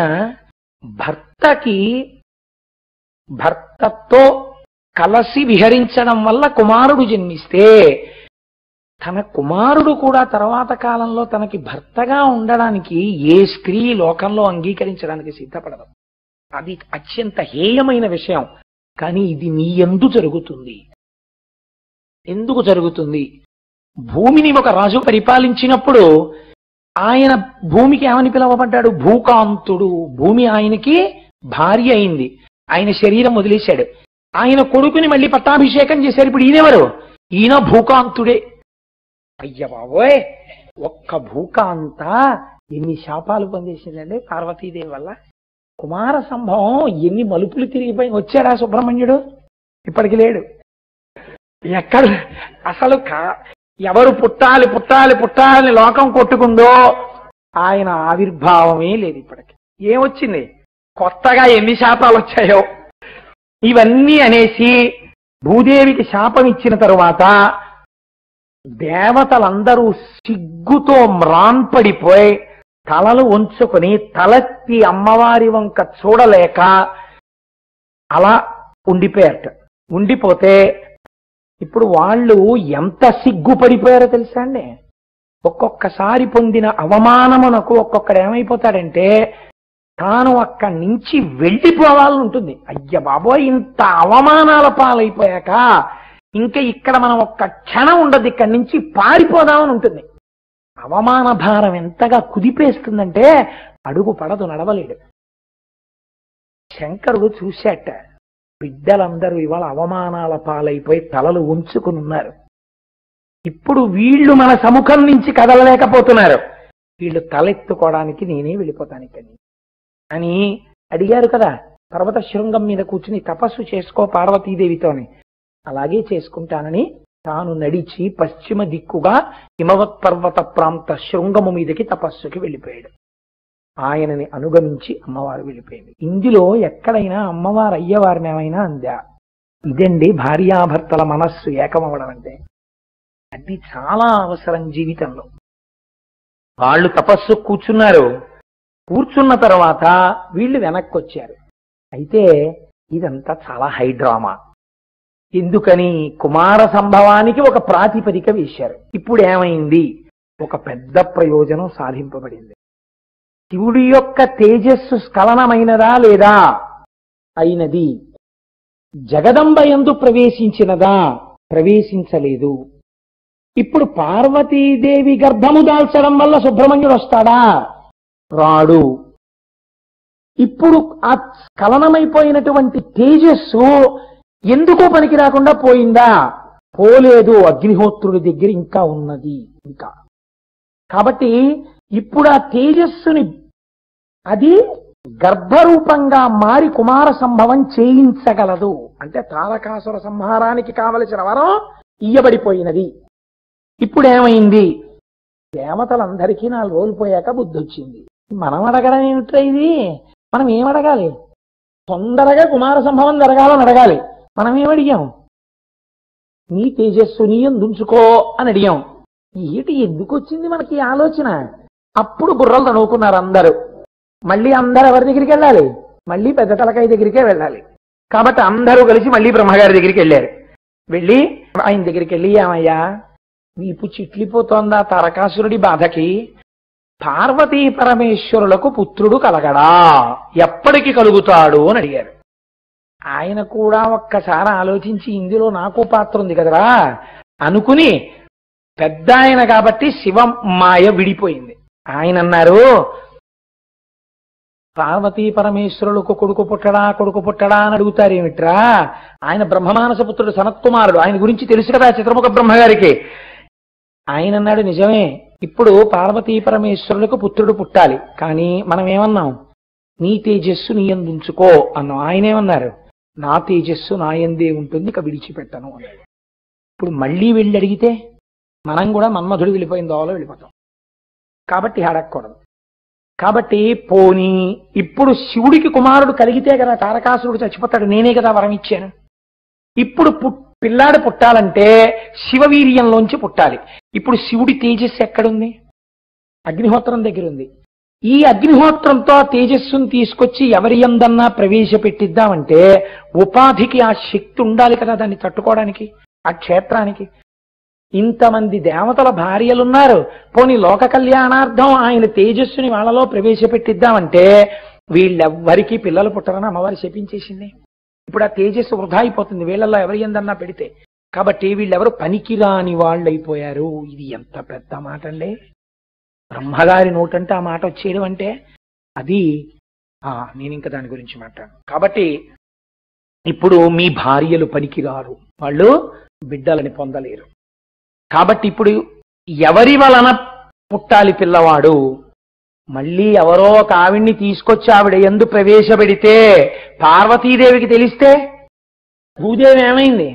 భర్తకి భర్తతో కలసి విహరించడం వల్ల కుమారుడు జన్మిస్తే తన కుమారుడు కూడా తర్వాత కాలంలో తనకి భర్తగా ఉండడానికి ఏ స్త్రీ లోకంలో అంగీకరించడానికి సిద్ధపడదు. అది అత్యంత హేయమైన విషయం. కానీ ఇది నీ యందు జరుగుతుంది. ఎందుకు జరుగుతుంది? భూమిని ఒక రాజు పరిపాలించినప్పుడు ఆయన భూమికి ఏమని పిలవబడ్డాడు? భూకాంతుడు. భూమి ఆయనకి భార్య అయింది. ఆయన శరీరం వదిలేశాడు. ఆయన కొడుకుని మళ్ళీ పట్టాభిషేకం చేశారు. ఇప్పుడు ఈయనెవరు? ఈయన భూకాంతుడే. అయ్య బాబోయ్, ఒక్క భూకాంత ఎన్ని శాపాలు పొందేసిందండి పార్వతీదేవి వల్ల. కుమార సంభవం ఎన్ని మలుపులు తిరిగిపోయి వచ్చాడా సుబ్రహ్మణ్యుడు? ఇప్పటికి లేడు. ఎక్కడ అసలు కా ఎవరు పుట్టాలి పుట్టాలి పుట్టాలని లోకం కొట్టుకుందో ఆయన ఆవిర్భావమే లేదు. ఇప్పటికి ఏమొచ్చింది? కొత్తగా ఎన్ని శాపాలు వచ్చాయో ఇవన్నీ అనేసి భూదేవికి శాపం ఇచ్చిన తరువాత దేవతలందరూ సిగ్గుతో మ్రాన్పడిపోయి తలలు ఉంచుకొని తలెత్తి అమ్మవారి వంక చూడలేక అలా ఉండిపోయారట. ఉండిపోతే ఇప్పుడు వాళ్ళు ఎంత సిగ్గుపడిపోయారో తెలుసా అండి? ఒక్కొక్కసారి పొందిన అవమానమునకు ఒక్కొక్కడు ఏమైపోతాడంటే తాను అక్కడి నుంచి వెళ్ళిపోవాలని ఉంటుంది. అయ్య బాబోయ్, ఇంత అవమానాల పాలైపోయాక ఇంకా ఇక్కడ మనం ఒక్క క్షణం ఉండదు, ఇక్కడి నుంచి పారిపోదామని ఉంటుంది. అవమాన భారం ఎంతగా కుదిపేస్తుందంటే అడుగు పడదు, నడవలేడు. శంకరుడు చూశాట, బిడ్డలందరూ ఇవాళ అవమానాల పాలైపోయి తలలు ఉంచుకుని ఉన్నారు. ఇప్పుడు వీళ్ళు మన సముఖం నుంచి కదలలేకపోతున్నారు, వీళ్ళు తలెత్తుకోవడానికి నేనే వెళ్ళిపోతానికని అని అడిగారు కదా. పర్వత శృంగం మీద కూర్చుని తపస్సు చేసుకో పార్వతీదేవితోని. అలాగే చేసుకుంటానని తాను నడిచి పశ్చిమ దిక్కుగా హిమవత్ పర్వత ప్రాంత శృంగము మీదకి తపస్సుకి వెళ్ళిపోయాడు. ఆయనని అనుగమించి అమ్మవారు వెళ్ళిపోయింది. ఇందులో ఎక్కడైనా అమ్మవారు అయ్యవారిని ఏమైనా అందా? ఇదండి భార్యాభర్తల మనస్సు ఏకమవడం అంటే. అది చాలా అవసరం జీవితంలో. వాళ్ళు తపస్సు కూర్చున్నారు, కూర్చున్న తర్వాత వీళ్ళు వెనక్కి వచ్చారు. అయితే ఇదంతా చాలా హై డ్రామా. ఎందుకని? కుమార సంభవానికి ఒక ప్రాతిపదిక వేశారు. ఇప్పుడు ఏమైంది? ఒక పెద్ద ప్రయోజనం సాధింపబడింది. శివుడి యొక్క తేజస్సు స్ఖలనమైనదా లేదా? అయినది. జగదంబ యందు ప్రవేశించినదా? ప్రవేశించలేదు. ఇప్పుడు పార్వతీదేవి గర్భము దాల్చడం వల్ల సుబ్రహ్మణ్యుడు వస్తాడా? రాడు. ఇప్పుడు ఆ స్ఖలనమైపోయినటువంటి తేజస్సు ఎందుకో పనికి రాకుండా పోయిందా? పోలేదు. అగ్నిహోత్రుడి దగ్గర ఇంకా ఉన్నది. ఇంకా కాబట్టి ఇప్పుడు ఆ తేజస్సుని అది గర్భరూపంగా మారి కుమార సంభవం చేయించగలదు. అంటే తారకాసుర సంహారానికి కావలసిన వరం ఇయ్యబడిపోయినది. ఇప్పుడు ఏమైంది? దేవతలందరికీ నాలుగు రోజులు పోయాక బుద్ధి వచ్చింది. మనం అడగడం ఏమిట్రా ఇది? మనం ఏమడగాలి? తొందరగా కుమార సంభవం జరగాలని అడగాలి. మనం ఏమడిగాం? నీ తేజస్సు నీ యందుంచుకో అని అడిగాం. ఏటి ఎందుకు వచ్చింది మనకి ఆలోచన? అప్పుడు బుర్రలు తనుకున్నారు అందరూ. మళ్ళీ అందరూ ఎవరి దగ్గరికి వెళ్ళాలి? మళ్ళీ పెద్ద తలకాయ దగ్గరికే వెళ్ళాలి. కాబట్టి అందరూ కలిసి మళ్ళీ బ్రహ్మగారి దగ్గరికి వెళ్ళారు. వెళ్ళి ఆయన దగ్గరికి వెళ్ళి, ఏమయ్యా వీపు చిట్లిపోతోందా తారకాసురుడి బాధకి? పార్వతీ పరమేశ్వరులకు పుత్రుడు కలగడా? ఎప్పటికి కలుగుతాడు అని అడిగారు. ఆయన కూడా ఒక్కసారి ఆలోచించి, ఇందులో నాకు పాత్ర ఉంది కదరా అనుకుని, పెద్ద ఆయన కాబట్టి శివ మాయ విడిపోయింది. ఆయన అన్నారు, పార్వతీ పరమేశ్వరులకు కొడుకు పుట్టడా కొడుకు పుట్టడా అని అడుగుతారేమిట్రా? ఆయన బ్రహ్మమానస పుత్రుడు సనత్కుమారుడు, ఆయన గురించి తెలుసు కదా చిత్రముఖ బ్రహ్మగారికి. ఆయన అన్నాడు, నిజమే, ఇప్పుడు పార్వతీ పరమేశ్వరులకు పుత్రుడు పుట్టాలి. కానీ మనం ఏమన్నాం? నీ తేజస్సు నీ యందుంచుకో అన్నాం. ఆయన ఏమన్నారు? నా తేజస్సు నా యందే ఉంటుంది, ఇక విడిచిపెట్టను అన్నాడు. ఇప్పుడు మళ్ళీ వెళ్ళి అడిగితే మనం కూడా మన్మధుడు వెళ్ళిపోయిన దోవలో వెళ్ళిపోతాం. కాబట్టి అడగకూడదు. కాబట్టి పోనీ ఇప్పుడు శివుడికి కుమారుడు కలిగితే కదా తారకాసురుడు చచ్చిపోతాడు, నేనే కదా వరం ఇచ్చాను. ఇప్పుడు పిల్లాడు పుట్టాలంటే శివవీర్యంలోంచి పుట్టాలి. ఇప్పుడు శివుడి తేజస్సు ఎక్కడుంది? అగ్నిహోత్రం దగ్గర ఉంది. ఈ అగ్నిహోత్రంతో ఆ తేజస్సును తీసుకొచ్చి ఎవరి యందన్నా ప్రవేశపెట్టిద్దామంటే ఉపాధికి ఆ శక్తి ఉండాలి కదా దాన్ని తట్టుకోవడానికి, ఆ క్షేత్రానికి. ఇంతమంది దేవతల భార్యలున్నారు, పోనీ లోక కళ్యాణార్థం ఆయన తేజస్సుని వాళ్ళలో ప్రవేశపెట్టిద్దామంటే వీళ్ళెవ్వరికీ పిల్లలు పుట్టరని అమ్మవారి శపించేసింది. ఇప్పుడు ఆ తేజస్సు వృధా అయిపోతుంది వీళ్ళల్లో ఎవరి యందన్నా పెడితే. కాబట్టి వీళ్ళెవరు పనికిరాని వాళ్ళు అయిపోయారు. ఇది ఎంత పెద్ద మాట అండి! బ్రహ్మగారి నోటంటే ఆ మాట వచ్చేయడం అంటే అది నేను ఇంకా దాని గురించి మాట్లాడు. కాబట్టి ఇప్పుడు మీ భార్యలు పనికిరారు, వాళ్ళు బిడ్డలని పొందలేరు. కాబట్టి ఇప్పుడు ఎవరి వలన పుట్టాలి పిల్లవాడు? మళ్ళీ ఎవరో ఒక ఆవిడ్ని తీసుకొచ్చి ఆవిడ యందు ప్రవేశపెడితే పార్వతీదేవికి తెలిస్తే భూదేవి ఏమైంది?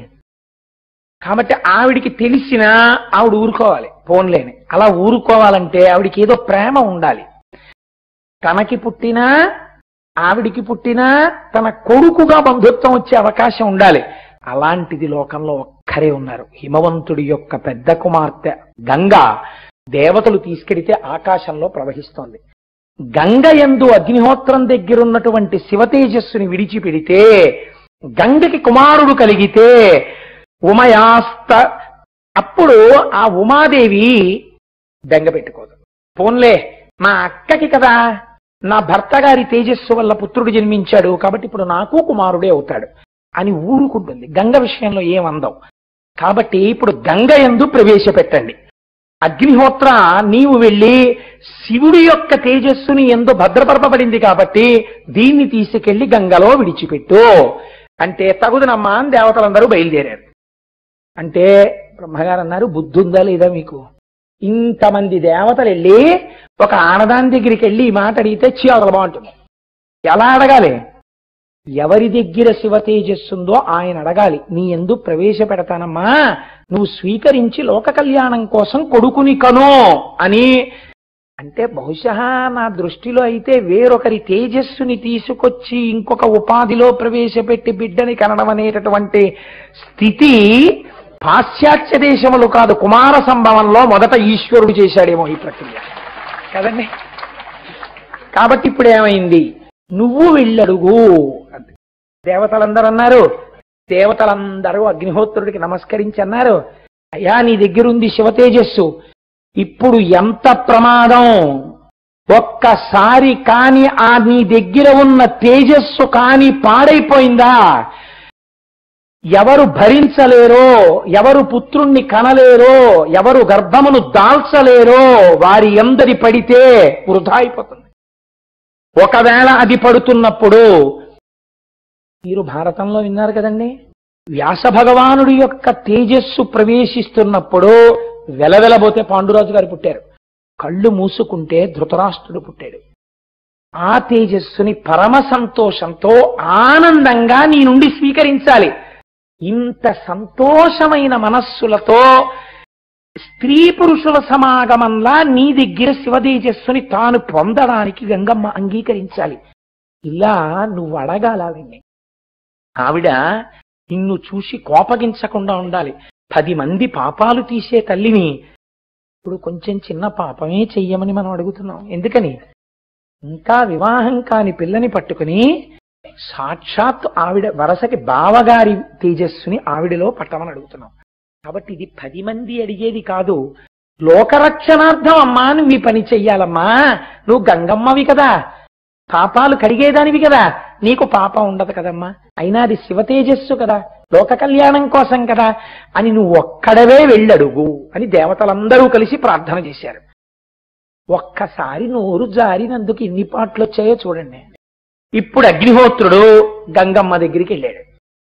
కాబట్టి ఆవిడికి తెలిసినా ఆవిడ ఊరుకోవాలి, పోన్లేని. అలా ఊరుకోవాలంటే ఆవిడికి ఏదో ప్రేమ ఉండాలి. తనకి పుట్టినా ఆవిడికి పుట్టినా తన కొడుకుగా బంధుత్వం వచ్చే అవకాశం ఉండాలి. అలాంటిది లోకంలో ఒక్కరే ఉన్నారు. హిమవంతుడి యొక్క పెద్ద కుమార్తె గంగ దేవతలు తీసుకెడితే ఆకాశంలో ప్రవహిస్తోంది. గంగ యందు అగ్నిహోత్రం దగ్గరున్నటువంటి శివతేజస్సుని విడిచిపెడితే గంగకి కుమారుడు కలిగితే ఉమయాస్త, అప్పుడు ఆ ఉమాదేవి బెంగ పెట్టుకోదు. పోన్లే మా అక్కకి కదా నా భర్త గారి తేజస్సు వల్ల పుత్రుడు జన్మించాడు, కాబట్టి ఇప్పుడు నాకు కుమారుడే అవుతాడు అని ఊరుకుంటుంది. గంగ విషయంలో ఏమందం. కాబట్టి ఇప్పుడు గంగ యందు ప్రవేశపెట్టండి. అగ్నిహోత్ర నీవు వెళ్ళి శివుడి యొక్క తేజస్సుని ఎందు భద్రపరపబడింది కాబట్టి దీన్ని తీసుకెళ్లి గంగలో విడిచిపెట్టు అంటే తగుదనమ్మా అని దేవతలందరూ బయలుదేరారు. అంటే బ్రహ్మగారు అన్నారు, బుద్ధి ఉందా లేదా మీకు? ఇంతమంది దేవతలు వెళ్ళి ఒక ఆడదాని దగ్గరికి వెళ్ళి ఈ మాట అడిగితే చీవతల బాగుంటుంది. ఎలా అడగాలి? ఎవరి దగ్గర శివ తేజస్సుందో ఆయన అడగాలి. నీ ఎందు ప్రవేశపెడతానమ్మా, నువ్వు స్వీకరించి లోక కళ్యాణం కోసం కొడుకుని కను అని. అంటే బహుశా నా దృష్టిలో అయితే వేరొకరి తేజస్సుని తీసుకొచ్చి ఇంకొక ఉపాధిలో ప్రవేశపెట్టి బిడ్డని కనడం అనేటటువంటి స్థితి పాశ్చాత్య దేశములు కాదు, కుమార సంభవంలో మొదట ఈశ్వరుడు చేశాడేమో ఈ ప్రక్రియ కదండి. కాబట్టి ఇప్పుడు ఏమైంది? నువ్వు వెళ్ళడుగు. దేవతలందరూ అన్నారు, దేవతలందరూ అగ్నిహోత్రుడికి నమస్కరించి అన్నారు, అయ్యా నీ దగ్గరుంది శివ తేజస్సు, ఇప్పుడు ఎంత ప్రమాదం, ఒక్కసారి కాని ఆ నీ దగ్గర ఉన్న తేజస్సు కాని పాడైపోయిందా, ఎవరు భరించలేరో, ఎవరు పుత్రుణ్ణి కనలేరో, ఎవరు గర్భమును దాల్చలేరో వారి ఎందరి పడితే వృధా అయిపోతుంది. ఒకవేళ అది పడుతున్నప్పుడు మీరు భారతంలో విన్నారు కదండి, వ్యాస భగవానుడి యొక్క తేజస్సు ప్రవేశిస్తున్నప్పుడు వెలవెలబోతే పాండురాజు గారు పుట్టారు, కళ్ళు మూసుకుంటే ధృతరాష్ట్రుడు పుట్టాడు. ఆ తేజస్సుని పరమ సంతోషంతో ఆనందంగా నీ నుండి స్వీకరించాలి. ఇంత సంతోషమైన మనస్సులతో స్త్రీ పురుషుల సమాగమంలా నీ దగ్గర శివతేజస్సుని తాను పొందడానికి గంగమ్మ అంగీకరించాలి. ఇలా నువ్వు అడగాలావిడ్ని. ఆవిడ నిన్ను చూసి కోపగించకుండా ఉండాలి. పది మంది పాపాలు తీసే తల్లిని ఇప్పుడు కొంచెం చిన్న పాపమే చెయ్యమని మనం అడుగుతున్నాం. ఎందుకని? ఇంకా వివాహం కాని పిల్లని పట్టుకుని సాక్షాత్ ఆవిడ వరసకి బావగారి తేజస్సుని ఆవిడలో పట్టమని అడుగుతున్నాం. కాబట్టి ఇది పది మంది అడిగేది కాదు, లోకరక్షణార్థం అమ్మా నువ్వు ఈ పని చెయ్యాలమ్మా, నువ్వు గంగమ్మవి కదా, పాపాలు కడిగేదానివి కదా, నీకు పాపం ఉండదు కదమ్మా, అయినా అది శివ తేజస్సు కదా, లోక కళ్యాణం కోసం కదా అని నువ్వు ఒక్కడవే వెళ్ళడుగు అని దేవతలందరూ కలిసి ప్రార్థన చేశారు. ఒక్కసారి నోరు జారినందుకు ఎన్ని పాటలు వచ్చాయో చూడండి. ఇప్పుడు అగ్నిహోత్రుడు గంగమ్మ దగ్గరికి వెళ్ళాడు.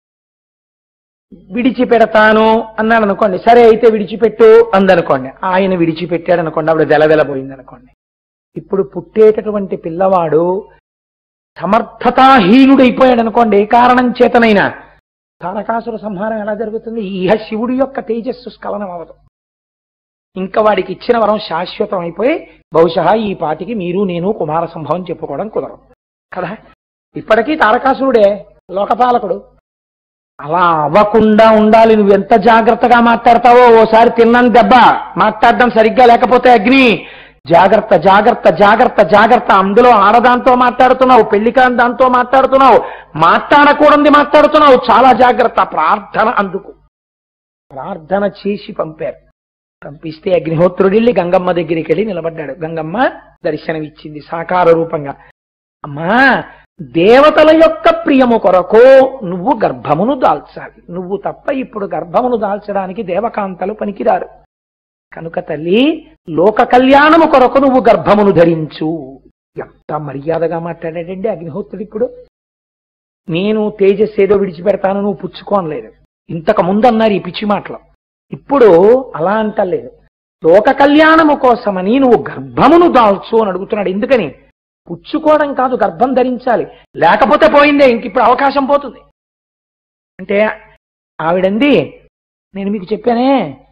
విడిచిపెడతాను అన్నాడు అనుకోండి, సరే అయితే విడిచిపెట్టు అందనుకోండి, ఆయన విడిచిపెట్టాడు అనుకోండి, ఆవిడ వెలవెలబోయింది అనుకోండి. ఇప్పుడు పుట్టేటటువంటి పిల్లవాడు సమర్థతాహీనుడైపోయాడు అనుకోండి, ఏ కారణం చేతనైనా, తారకాసుర సంహారం ఎలా జరుగుతుంది? ఇహ శివుడి యొక్క తేజస్సు స్ఖలనం అవ్వదు. ఇంకా వాడికి ఇచ్చిన వరం శాశ్వతం అయిపోయి బహుశా ఈ పాటికి మీరు నేను కుమార సంభవం చెప్పుకోవడం కుదరదు కదా. ఇప్పటికీ తారకాసురుడే లోకపాలకుడు. అలా అవ్వకుండా ఉండాలి. నువ్వు ఎంత జాగ్రత్తగా మాట్లాడతావో, ఓసారి తిన్నాను దెబ్బ, మాట్లాడడం సరిగ్గా లేకపోతే అగ్ని, జాగ్రత్త జాగ్రత్త జాగ్రత్త జాగ్రత్త. అందులో ఆడదాంతో మాట్లాడుతున్నావు, పెళ్లికాని దాంతో మాట్లాడుతున్నావు, మాట్లాడకూడదు మాట్లాడుతున్నావు, చాలా జాగ్రత్త. ప్రార్థన అందుకు ప్రార్థన చేసి పంపారు. పంపిస్తే అగ్నిహోత్రుడు వెళ్ళి గంగమ్మ దగ్గరికి వెళ్ళి నిలబడ్డాడు. గంగమ్మ దర్శనమిచ్చింది సాకార రూపంగా. అమ్మా, దేవతల యొక్క ప్రియము కొరకు నువ్వు గర్భమును దాల్చాలి. నువ్వు తప్ప ఇప్పుడు గర్భమును దాల్చడానికి దేవకాంతలు పనికిరారు. కనుక తల్లి, లోక కళ్యాణము కొరకు నువ్వు గర్భమును ధరించు. ఎంత మర్యాదగా మాట్లాడాడండి అగ్నిహోత్రుడు. ఇప్పుడు నేను తేజస్సు ఏదో విడిచిపెడతాను, నువ్వు పుచ్చుకోనలేదు. ఇంతకు ముందు అన్నారు ఈ పిచ్చి మాటలు. ఇప్పుడు అలా అంటలేదు. లోక కళ్యాణము కోసమని నువ్వు గర్భమును దాల్చు అని అడుగుతున్నాడు. ఎందుకని? పుచ్చుకోవడం కాదు, గర్భం ధరించాలి. లేకపోతే పోయిందే, ఇంక ఇప్పుడు అవకాశం పోతుంది. అంటే ఆవిడంది, నేను మీకు చెప్పానే,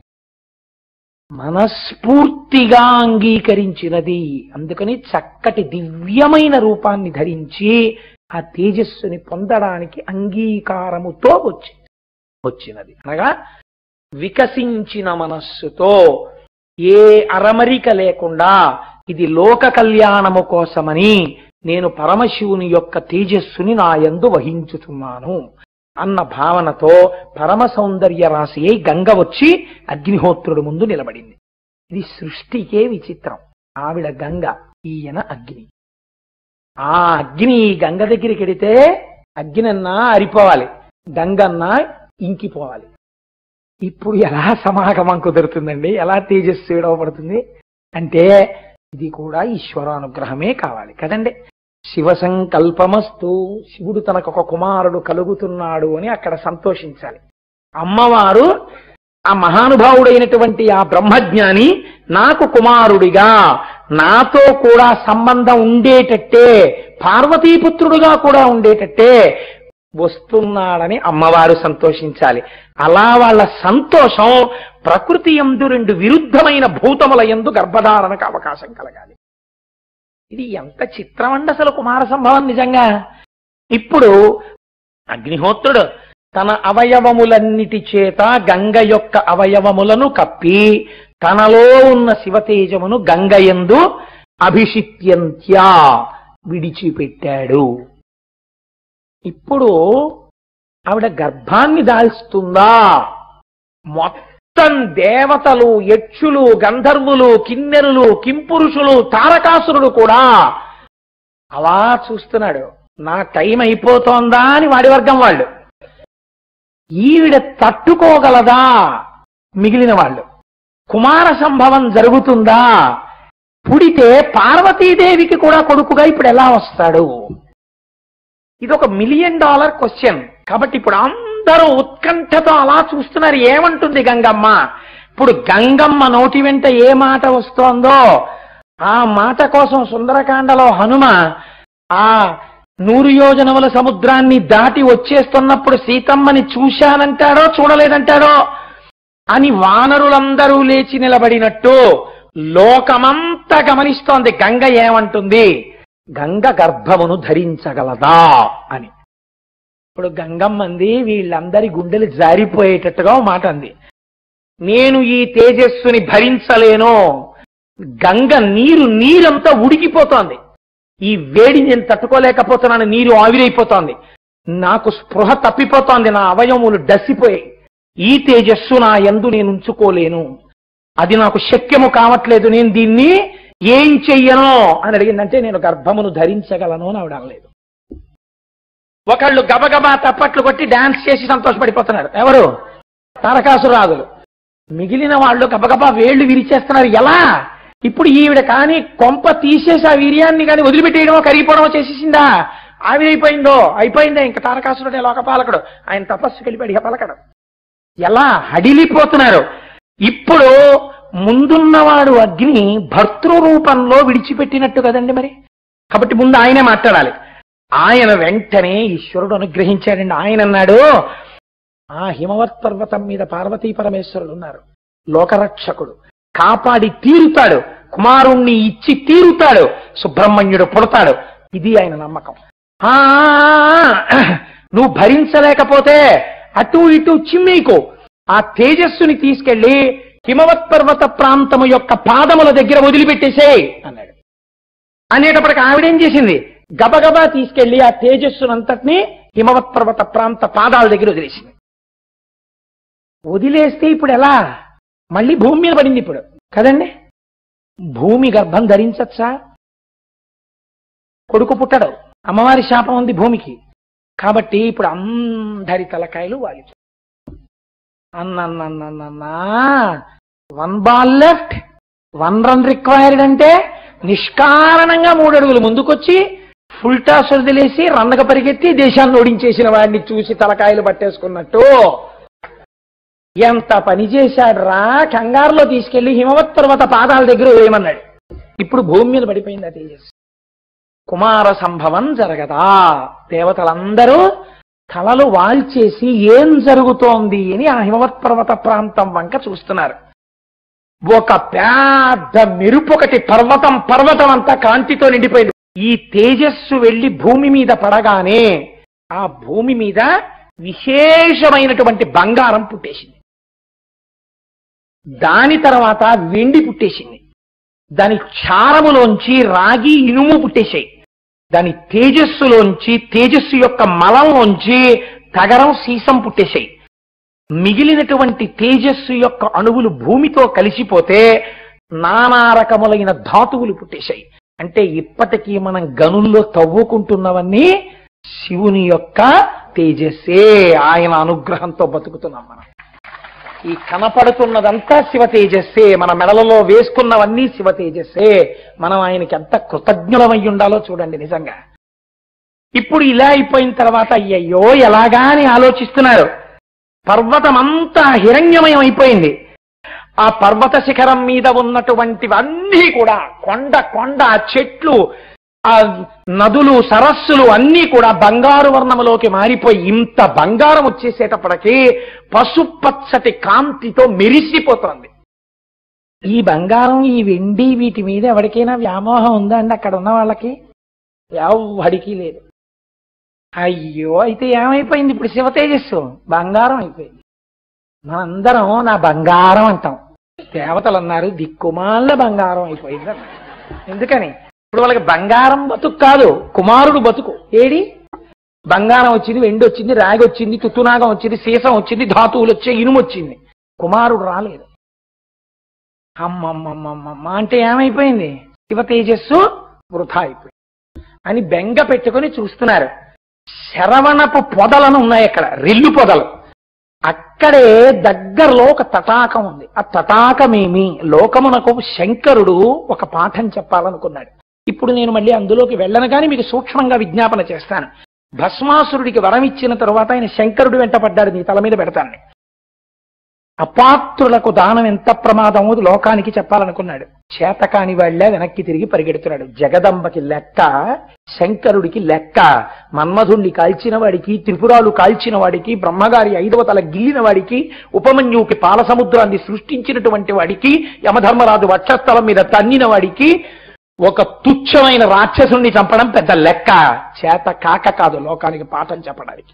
మనస్ఫూర్తిగా అంగీకరించినది. అందుకని చక్కటి దివ్యమైన రూపాన్ని ధరించి ఆ తేజస్సుని పొందడానికి అంగీకారముతో వచ్చి వచ్చినది అనగా వికసించిన మనస్సుతో, ఏ అరమరిక లేకుండా, ఇది లోక కళ్యాణము కోసమని నేను పరమశివుని యొక్క తేజస్సుని నా యందు వహించుతున్నాను అన్న భావనతో పరమ సౌందర్య రాశి అయి గంగ వచ్చి అగ్నిహోత్రుడు ముందు నిలబడింది. ఇది సృష్టికే విచిత్రం. ఆవిడ గంగ, ఈయన అగ్ని. ఆ అగ్ని ఈ గంగ దగ్గరికి వెడితే అగ్ని అన్నా అరిపోవాలి, గంగన్నా ఇంకిపోవాలి. ఇప్పుడు ఎలా సమాగమం కుదురుతుందండి? ఎలా తేజస్సు విడవబడుతుంది? అంటే ఇది కూడా ఈశ్వరానుగ్రహమే కావాలి కదండి. శివ సంకల్పమస్తు, శివుడు తనకు ఒక కుమారుడు కలుగుతున్నాడు అని అక్కడ సంతోషించాలి. అమ్మవారు ఆ మహానుభావుడైనటువంటి ఆ బ్రహ్మజ్ఞాని నాకు కుమారుడిగా నాతో కూడా సంబంధం ఉండేటట్టే, పార్వతీపుత్రుడుగా కూడా ఉండేటట్టే వస్తున్నాడని అమ్మవారు సంతోషించాలి. అలా వాళ్ళ సంతోషం ప్రకృతి యందు రెండు విరుద్ధమైన భూతముల యందు గర్భధారణకు అవకాశం కలగాలి. ఇది ఎంత చిత్రమండి అసలు కుమార సంభవం నిజంగా. ఇప్పుడు అగ్నిహోత్రుడు తన అవయవములన్నిటి చేత గంగ యొక్క అవయవములను కప్పి తనలో ఉన్న శివతేజమును గంగయందు అభిషిత్యంత్యా విడిచిపెట్టాడు. ఇప్పుడు ఆవిడ గర్భాన్ని దాల్స్తుందా? మొత్తం దేవతలు, యక్షులు, గంధర్వులు, కిన్నెరులు, కింపురుషులు, తారకాసురుడు కూడా అలా చూస్తున్నాడు. నా టైం అయిపోతోందా అని వాడి వర్గం వాళ్ళు. ఈవిడ తట్టుకోగలదా? మిగిలిన వాళ్ళు కుమార సంభవం జరుగుతుందా? పుడితే పార్వతీదేవికి కూడా కొడుకుగా ఇప్పుడు ఎలా వస్తాడు? ఇది ఒక మిలియన్ డాలర్ క్వశ్చన్. కాబట్టి ఇప్పుడు అందరూ ఉత్కంఠతో అలా చూస్తున్నారు. ఏమంటుంది గంగమ్మ? ఇప్పుడు గంగమ్మ నోటి వెంట ఏ మాట వస్తోందో ఆ మాట కోసం సుందరకాండలో హనుమ ఆ నూరు యోజనముల సముద్రాన్ని దాటి వచ్చేస్తున్నప్పుడు సీతమ్మని చూశానంటాడో చూడలేదంటాడో అని వానరులందరూ లేచి నిలబడినట్టు లోకమంతా గమనిస్తోంది. గంగ ఏమంటుంది? గంగ గర్భమును ధరించగలదా అని. ఇప్పుడు గంగమ్మంది వీళ్ళందరి గుండెలు జారిపోయేటట్టుగా మాట అంది. నేను ఈ తేజస్సుని భరించలేను. గంగ నీరు నీరంతా ఉడికిపోతోంది. ఈ వేడి నేను తట్టుకోలేకపోతున్నాను. నీరు ఆవిరైపోతోంది. నాకు స్పృహ తప్పిపోతోంది. నా అవయవములు డసిపోయాయి. ఈ తేజస్సు నా యందు నేను ఉంచుకోలేను. అది నాకు శక్యము కావట్లేదు. నేను దీన్ని ఏం చెయ్యను అని అడిగిందంటే నేను గర్భమును ధరించగలను అని ఆవిడ అనలేదు. ఒకళ్ళు గబగబా తప్పట్లు కొట్టి డాన్స్ చేసి సంతోషపడిపోతున్నారు. ఎవరు? తారకాసురాదులు. మిగిలిన వాళ్ళు గబగబా వేళ్లు విరిచేస్తున్నారు. ఎలా? ఇప్పుడు ఈవిడ కానీ కొంప తీసేసి ఆ వీర్యాన్ని కానీ వదిలిపెట్టేయడమో కరిగిపోవడమో చేసేసిందా? ఆవిరైపోయిందో అయిపోయిందా? ఇంకా తారకాసురుడే లోకపాలకుడు. ఆయన తపస్సుకి వెళ్ళిపోయి పలకడం. ఎలా హడిలిపోతున్నారు. ఇప్పుడు ముందున్నవాడు అగ్ని భర్తృ రూపంలో విడిచిపెట్టినట్టు కదండి మరి. కాబట్టి ముందు ఆయనే మాట్లాడాలి. ఆయన వెంటనే ఈశ్వరుడు అనుగ్రహించాడండి. ఆయన అన్నాడు, ఆ హిమవత్ పర్వతం మీద పార్వతీ పరమేశ్వరులు ఉన్నారు. లోకరక్షకుడు కాపాడి తీరుతాడు. కుమారుణ్ణి ఇచ్చి తీరుతాడు. సుబ్రహ్మణ్యుడు పుడతాడు. ఇది ఆయన నమ్మకం. ఆ నువ్వు భరించలేకపోతే అటు ఇటు చిమ్మీకు ఆ తేజస్సుని తీసుకెళ్లి హిమవత్ పర్వత ప్రాంతము యొక్క పాదముల దగ్గర వదిలిపెట్టేసే అన్నాడు. అనేటప్పటికి ఆవిడేం చేసింది? గబగబా తీసుకెళ్లి ఆ తేజస్సునంతటినీ హిమవత్ పర్వత ప్రాంత పాదాల దగ్గర వదిలేసింది. వదిలేస్తే ఇప్పుడు ఎలా? మళ్ళీ భూమి మీద పడింది ఇప్పుడు కదండి. భూమి గర్భం ధరించచ్చా? కొడుకు పుట్టడు. అమ్మవారి శాపం ఉంది భూమికి. కాబట్టి ఇప్పుడు అందరి తలకాయలు వాలి. అన్నన్నన్నన్నా one ball left, one run required అంటే నిష్కారణంగా మూడు అడుగులు ముందుకొచ్చి ఫుల్ టాస్ వదిలేసి రన్నగ పరిగెత్తి దేశాన్ని ఓడించేసిన వాడిని చూసి తలకాయలు పట్టేసుకున్నట్టు ఎంత పని చేశాడు రా. కంగారులో తీసుకెళ్లి హిమవత్ పర్వత పాదాల దగ్గర వేయమన్నాడు. ఇప్పుడు భూమి మీద పడిపోయింది ఆ తేజస్సు. కుమార సంభవం జరగదా? దేవతలందరూ తలలు వాల్చేసి ఏం జరుగుతోంది అని ఆ హిమవత్ పర్వత ప్రాంతం వంక చూస్తున్నారు. ఒక పెద్ద మెరుపొకటి పర్వతం పర్వతం అంతా కాంతితో నిండిపోయింది. ఈ తేజస్సు వెళ్లి భూమి మీద పడగానే ఆ భూమి మీద విశేషమైనటువంటి బంగారం పుట్టేసింది. దాని తర్వాత వెండి పుట్టేసింది. దాని క్షారములోంచి రాగి ఇనుము పుట్టేశాయి. దాని తేజస్సులోంచి తేజస్సు యొక్క మలంలోంచి తగరం సీసం పుట్టేశాయి. మిగిలినటువంటి తేజస్సు యొక్క అణువులు భూమితో కలిసిపోతే నానా రకములైన ధాతువులు పుట్టేశాయి. అంటే ఇప్పటికీ మనం గనుల్లో తవ్వుకుంటున్నవన్నీ శివుని యొక్క తేజస్సే. ఆయన అనుగ్రహంతో బతుకుతున్నాం మనం. ఈ కనపడుతున్నదంతా శివ తేజస్సే, మన మెడలలో వేసుకున్నవన్నీ శివ తేజస్సే. మనం ఆయనకి ఎంత కృతజ్ఞులమై ఉండాలో చూడండి నిజంగా. ఇప్పుడు ఇలా అయిపోయిన తర్వాత అయ్యయ్యో ఎలాగా అని ఆలోచిస్తున్నారు. పర్వతం అంతా హిరణ్యమయం అయిపోయింది. ఆ పర్వత శిఖరం మీద ఉన్నటువంటివన్నీ కూడా కొండ కొండ చెట్లు, ఆ నదులు, సరస్సులు అన్నీ కూడా బంగారు వర్ణములోకి మారిపోయి ఇంత బంగారం వచ్చేసేటప్పటికీ పసుపచ్చటి కాంతితో మెరిసిపోతుంది. ఈ బంగారం, ఈ వెండి, వీటి మీద ఎవరికైనా వ్యామోహం ఉందా అండి? అక్కడ ఉన్న వాళ్ళకి ఎవడికి లేదు. అయ్యో అయితే ఏమైపోయింది? ఇప్పుడు శివ తేజస్సు బంగారం అయిపోయింది. మనందరం నా బంగారం అంటాం. దేవతలు అన్నారు దిక్కుమాల బంగారం అయిపోయింది అన్నారు. ఎందుకని? ఇప్పుడు వాళ్ళకి బంగారం బతుకు కాదు, కుమారుడు బతుకు. ఏడి బంగారం వచ్చింది, వెండి వచ్చింది, రాగి వచ్చింది, తుత్తునాగం వచ్చింది, సీసం వచ్చింది, ధాతువులు వచ్చాయి, ఇనుము వచ్చింది, కుమారుడు రాలేదు. అమ్మమ్మమ్మమ్మ అంటే ఏమైపోయింది? శివ తేజస్సు వృధా అయిపోయింది అని బెంగ పెట్టుకుని చూస్తున్నారు. శరవణపు పొదలను ఉన్నాయి అక్కడ, రెల్లు పొదలు. అక్కడే దగ్గరలో ఒక తటాకం ఉంది. ఆ తటాకమేమి? లోకమునకు శంకరుడు ఒక పాఠం చెప్పాలనుకున్నాడు. ఇప్పుడు నేను మళ్ళీ అందులోకి వెళ్ళను కానీ మీకు సూక్ష్మంగా విజ్ఞాపన చేస్తాను. భస్మాసురుడికి వరం ఇచ్చిన తరువాత ఆయన శంకరుడు వెంట పడ్డాడు. నీ తల మీద పెడతాను. అపాత్రులకు దానం ఎంత ప్రమాదమో లోకానికి చెప్పాలనుకున్నాడు. చేతకాని వాళ్లే వెనక్కి తిరిగి పరిగెడుతున్నాడు. జగదంబకి లెక్క, శంకరుడికి లెక్క. మన్మధుణ్ణి కాల్చిన వాడికి, త్రిపురాలు కాల్చిన వాడికి, బ్రహ్మగారి ఐదవ తల గిల్లిన వాడికి, ఉపమన్యువుకి పాల సముద్రాన్ని సృష్టించినటువంటి వాడికి, యమధర్మరాజు వక్షస్థలం మీద తన్నిన వాడికి ఒక తుచ్చమైన రాక్షసుణ్ణి చంపడం పెద్ద లెక్క. చేత కాక కాదు లోకానికి పాఠం చెప్పడానికి.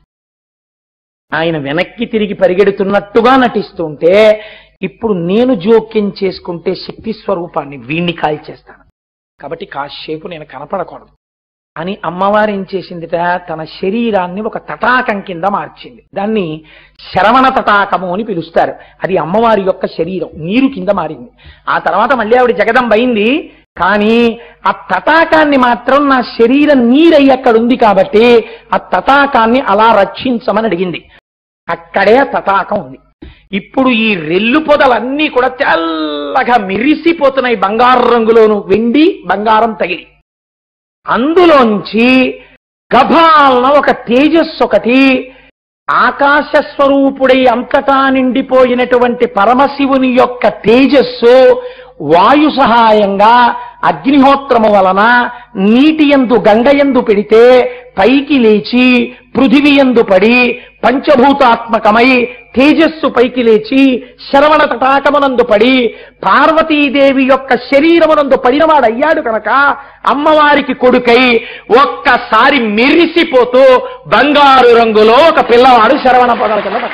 ఆయన వెనక్కి తిరిగి పరిగెడుతున్నట్టుగా నటిస్తుంటే ఇప్పుడు నేను జోక్యం చేసుకుంటే శక్తి స్వరూపాన్ని వీణ్ణి కాల్చేస్తాను, కాబట్టి కాసేపు నేను కనపడకూడదు అని అమ్మవారు ఏం చేసిందిట? తన శరీరాన్ని ఒక తటాకం కింద మార్చింది. దాన్ని శరవణ తటాకము అని పిలుస్తారు. అది అమ్మవారి యొక్క శరీరం నీరు కింద మారింది. ఆ తర్వాత మళ్ళీ ఆవిడ జగదంబ అయింది. కానీ ఆ తటాకాన్ని మాత్రం నా శరీరం నీరై అక్కడ ఉంది కాబట్టి ఆ తటాకాన్ని అలా రక్షించమని అడిగింది. అక్కడే ఆ తటాకం ఉంది. ఇప్పుడు ఈ రెల్లు పొదలన్నీ కూడా తెల్లగా మెరిసిపోతున్నాయి బంగారు రంగులోను, వెండి బంగారం తగిలి. అందులోంచి గభాలన ఒక తేజస్సు ఒకటి ఆకాశ స్వరూపుడై అంతటా నిండిపోయినటువంటి పరమశివుని యొక్క తేజస్సు వాయు సహాయంగా అగ్నిహోత్రము వలన నీటి యందు గంగయందు పెడితే పైకి లేచి పృథివీ యందు పడి పంచభూతాత్మకమై తేజస్సు పైకి లేచి శరవణ తటాకమునందు పడి పార్వతీదేవి యొక్క శరీరమునందు పడినవాడయ్యాడు కనుక అమ్మవారికి కొడుకై ఒక్కసారి మెరిసిపోతూ బంగారు రంగులో ఒక పిల్లవాడు శరవణ పదాల కింద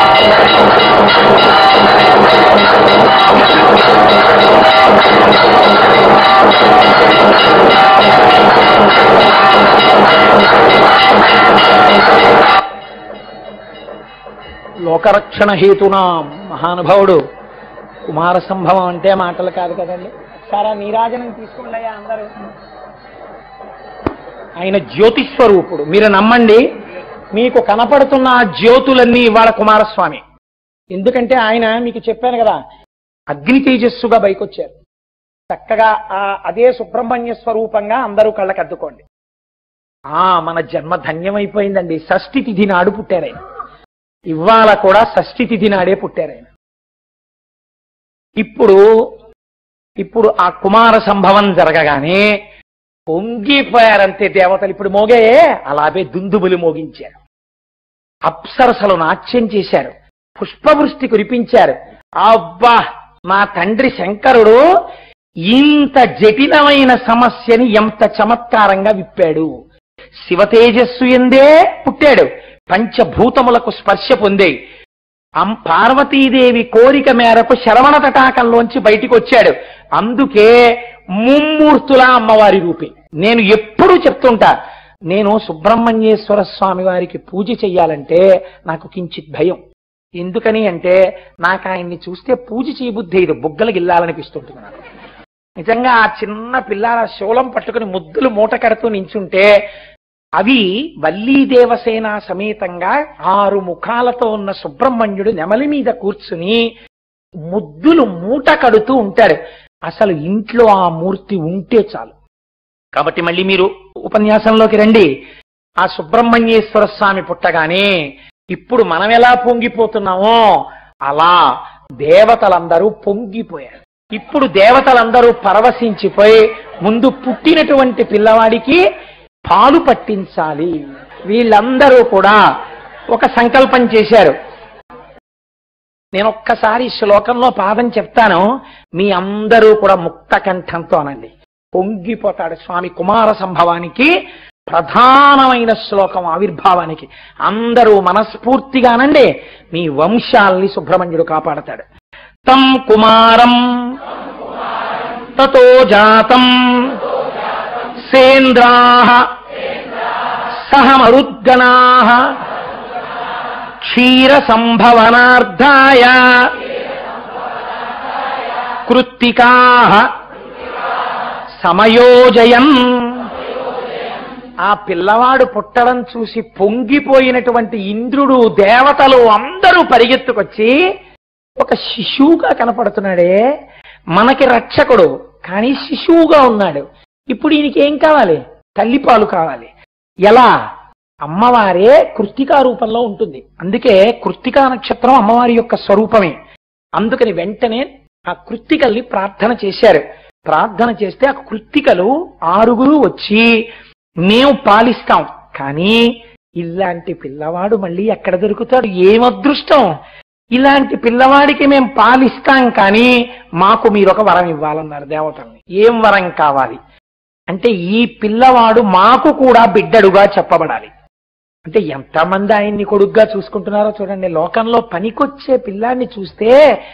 లోకరక్షణ హేతునా మహానుభావుడు. కుమార సంభవం అంటే మాటలు కాదు కదండి. సారా నీరాజనం తీసుకోండి అయ్యా అందరూ. ఆయన జ్యోతిస్వరూపుడు. మీరు నమ్మండి, మీకు కనపడుతున్న ఆ జ్యోతులన్నీ ఇవాళ కుమారస్వామి. ఎందుకంటే ఆయన మీకు చెప్పాను కదా, అగ్ని తేజస్సుగా బయకొచ్చారు. చక్కగా ఆ అదే సుబ్రహ్మణ్య స్వరూపంగా అందరూ కళ్ళకు అద్దుకోండి. ఆ మన జన్మ ధన్యమైపోయిందండి. షష్ఠి తిథి నాడు పుట్టారాయన. ఇవాళ కూడా షష్ఠి తిథి నాడే పుట్టారాయన. ఇప్పుడు ఇప్పుడు ఆ కుమార సంభవం జరగగానే పొంగిపోయారంతే దేవతలు. ఇప్పుడు మోగాయే అలాగే దుందుబులు మోగించారు. అప్సరసలు నాట్యం చేశారు, పుష్పవృష్టి కురిపించారు. అబ్బా మా తండ్రి శంకరుడు ఇంత జటిలమైన సమస్యని ఎంత చమత్కారంగా విప్పాడు. శివ తేజస్సు ఎందే పుట్టాడు, పంచభూతములకు స్పర్శ పొందే. పార్వతీదేవి కోరిక మేరకు శరవణ తటాకంలోంచి బయటికి వచ్చాడు. అందుకే ముమ్మూర్తుల అమ్మవారి రూపే. నేను ఎప్పుడూ చెప్తుంటా, నేను సుబ్రహ్మణ్యేశ్వర స్వామి వారికి పూజ చెయ్యాలంటే నాకు కించిత్ భయం. ఎందుకని అంటే నాకు ఆయన్ని చూస్తే పూజ చేయబుద్ధి ఇది, బుగ్గలు గిల్లాలనిపిస్తుంటుంది నాకు. నిజంగా ఆ చిన్న పిల్లల శూలం పట్టుకుని ముద్దులు మూట కడుతూ నించుంటే అవి వల్లీ దేవసేన సమేతంగా ఆరు ముఖాలతో ఉన్న సుబ్రహ్మణ్యుడు నెమలి మీద కూర్చుని ముద్దులు మూట కడుతూ ఉంటాడు. అసలు ఇంట్లో ఆ మూర్తి ఉంటే చాలు. కాబట్టి మళ్ళీ మీరు ఉపన్యాసంలోకి రండి. ఆ సుబ్రహ్మణ్యేశ్వర స్వామి పుట్టగానే ఇప్పుడు మనం ఎలా పొంగిపోతున్నామో అలా దేవతలందరూ పొంగిపోయారు. ఇప్పుడు దేవతలందరూ పరవశించిపోయి ముందు పుట్టినటువంటి పిల్లవాడికి పాలు పట్టించాలి. వీళ్ళందరూ కూడా ఒక సంకల్పం చేశారు. నేను ఒక్కసారి శ్లోకంలో పాదం చెప్తాను, మీ అందరూ కూడా ముక్త కంఠంతో అనండి. పొంగిపోతాడు స్వామి. కుమార సంభవానికి ప్రధానమైన శ్లోకం ఆవిర్భావానికి. అందరూ మనస్ఫూర్తిగానండి. మీ వంశాల్ని సుబ్రహ్మణ్యుడు కాపాడతాడు. తం కుమారం తతో జాతం సేంద్రాః సహ మరుద్గణాః క్షీర సంభవనార్థాయ కృత్తికాః సమయోజయన్. ఆ పిల్లవాడు పుట్టడం చూసి పొంగిపోయినటువంటి ఇంద్రుడు, దేవతలు అందరూ పరిగెత్తుకొచ్చి ఒక శిశువుగా కనపడుతున్నాడే, మనకి రక్షకుడు కానీ శిశువుగా ఉన్నాడు. ఇప్పుడు ఈయనకి ఏం కావాలి? తల్లిపాలు కావాలి. ఎలా? అమ్మవారే కృత్తికా రూపంలో ఉంటుంది. అందుకే కృత్తికా నక్షత్రం అమ్మవారి యొక్క స్వరూపమే. అందుకని వెంటనే ఆ కృత్తికల్ని ప్రార్థన చేశారు. ప్రార్థన చేస్తే ఆ కృత్తికలు ఆరుగురు వచ్చి మేము పాలిస్తాం. కానీ ఇలాంటి పిల్లవాడు మళ్ళీ ఎక్కడ దొరుకుతాడు? ఏం అదృష్టం! ఇలాంటి పిల్లవాడికి మేము పాలిస్తాం, కానీ మాకు మీరు ఒక వరం ఇవ్వాలన్నారు దేవతల్ని. ఏం వరం కావాలి అంటే, ఈ పిల్లవాడు మాకు కూడా బిడ్డడుగా చెప్పబడాలి. అంటే ఎంతమంది ఆయన్ని కొడుగ్గా చూసుకుంటున్నారో చూడండి. లోకంలో పనికొచ్చే పిల్లాన్ని చూస్తే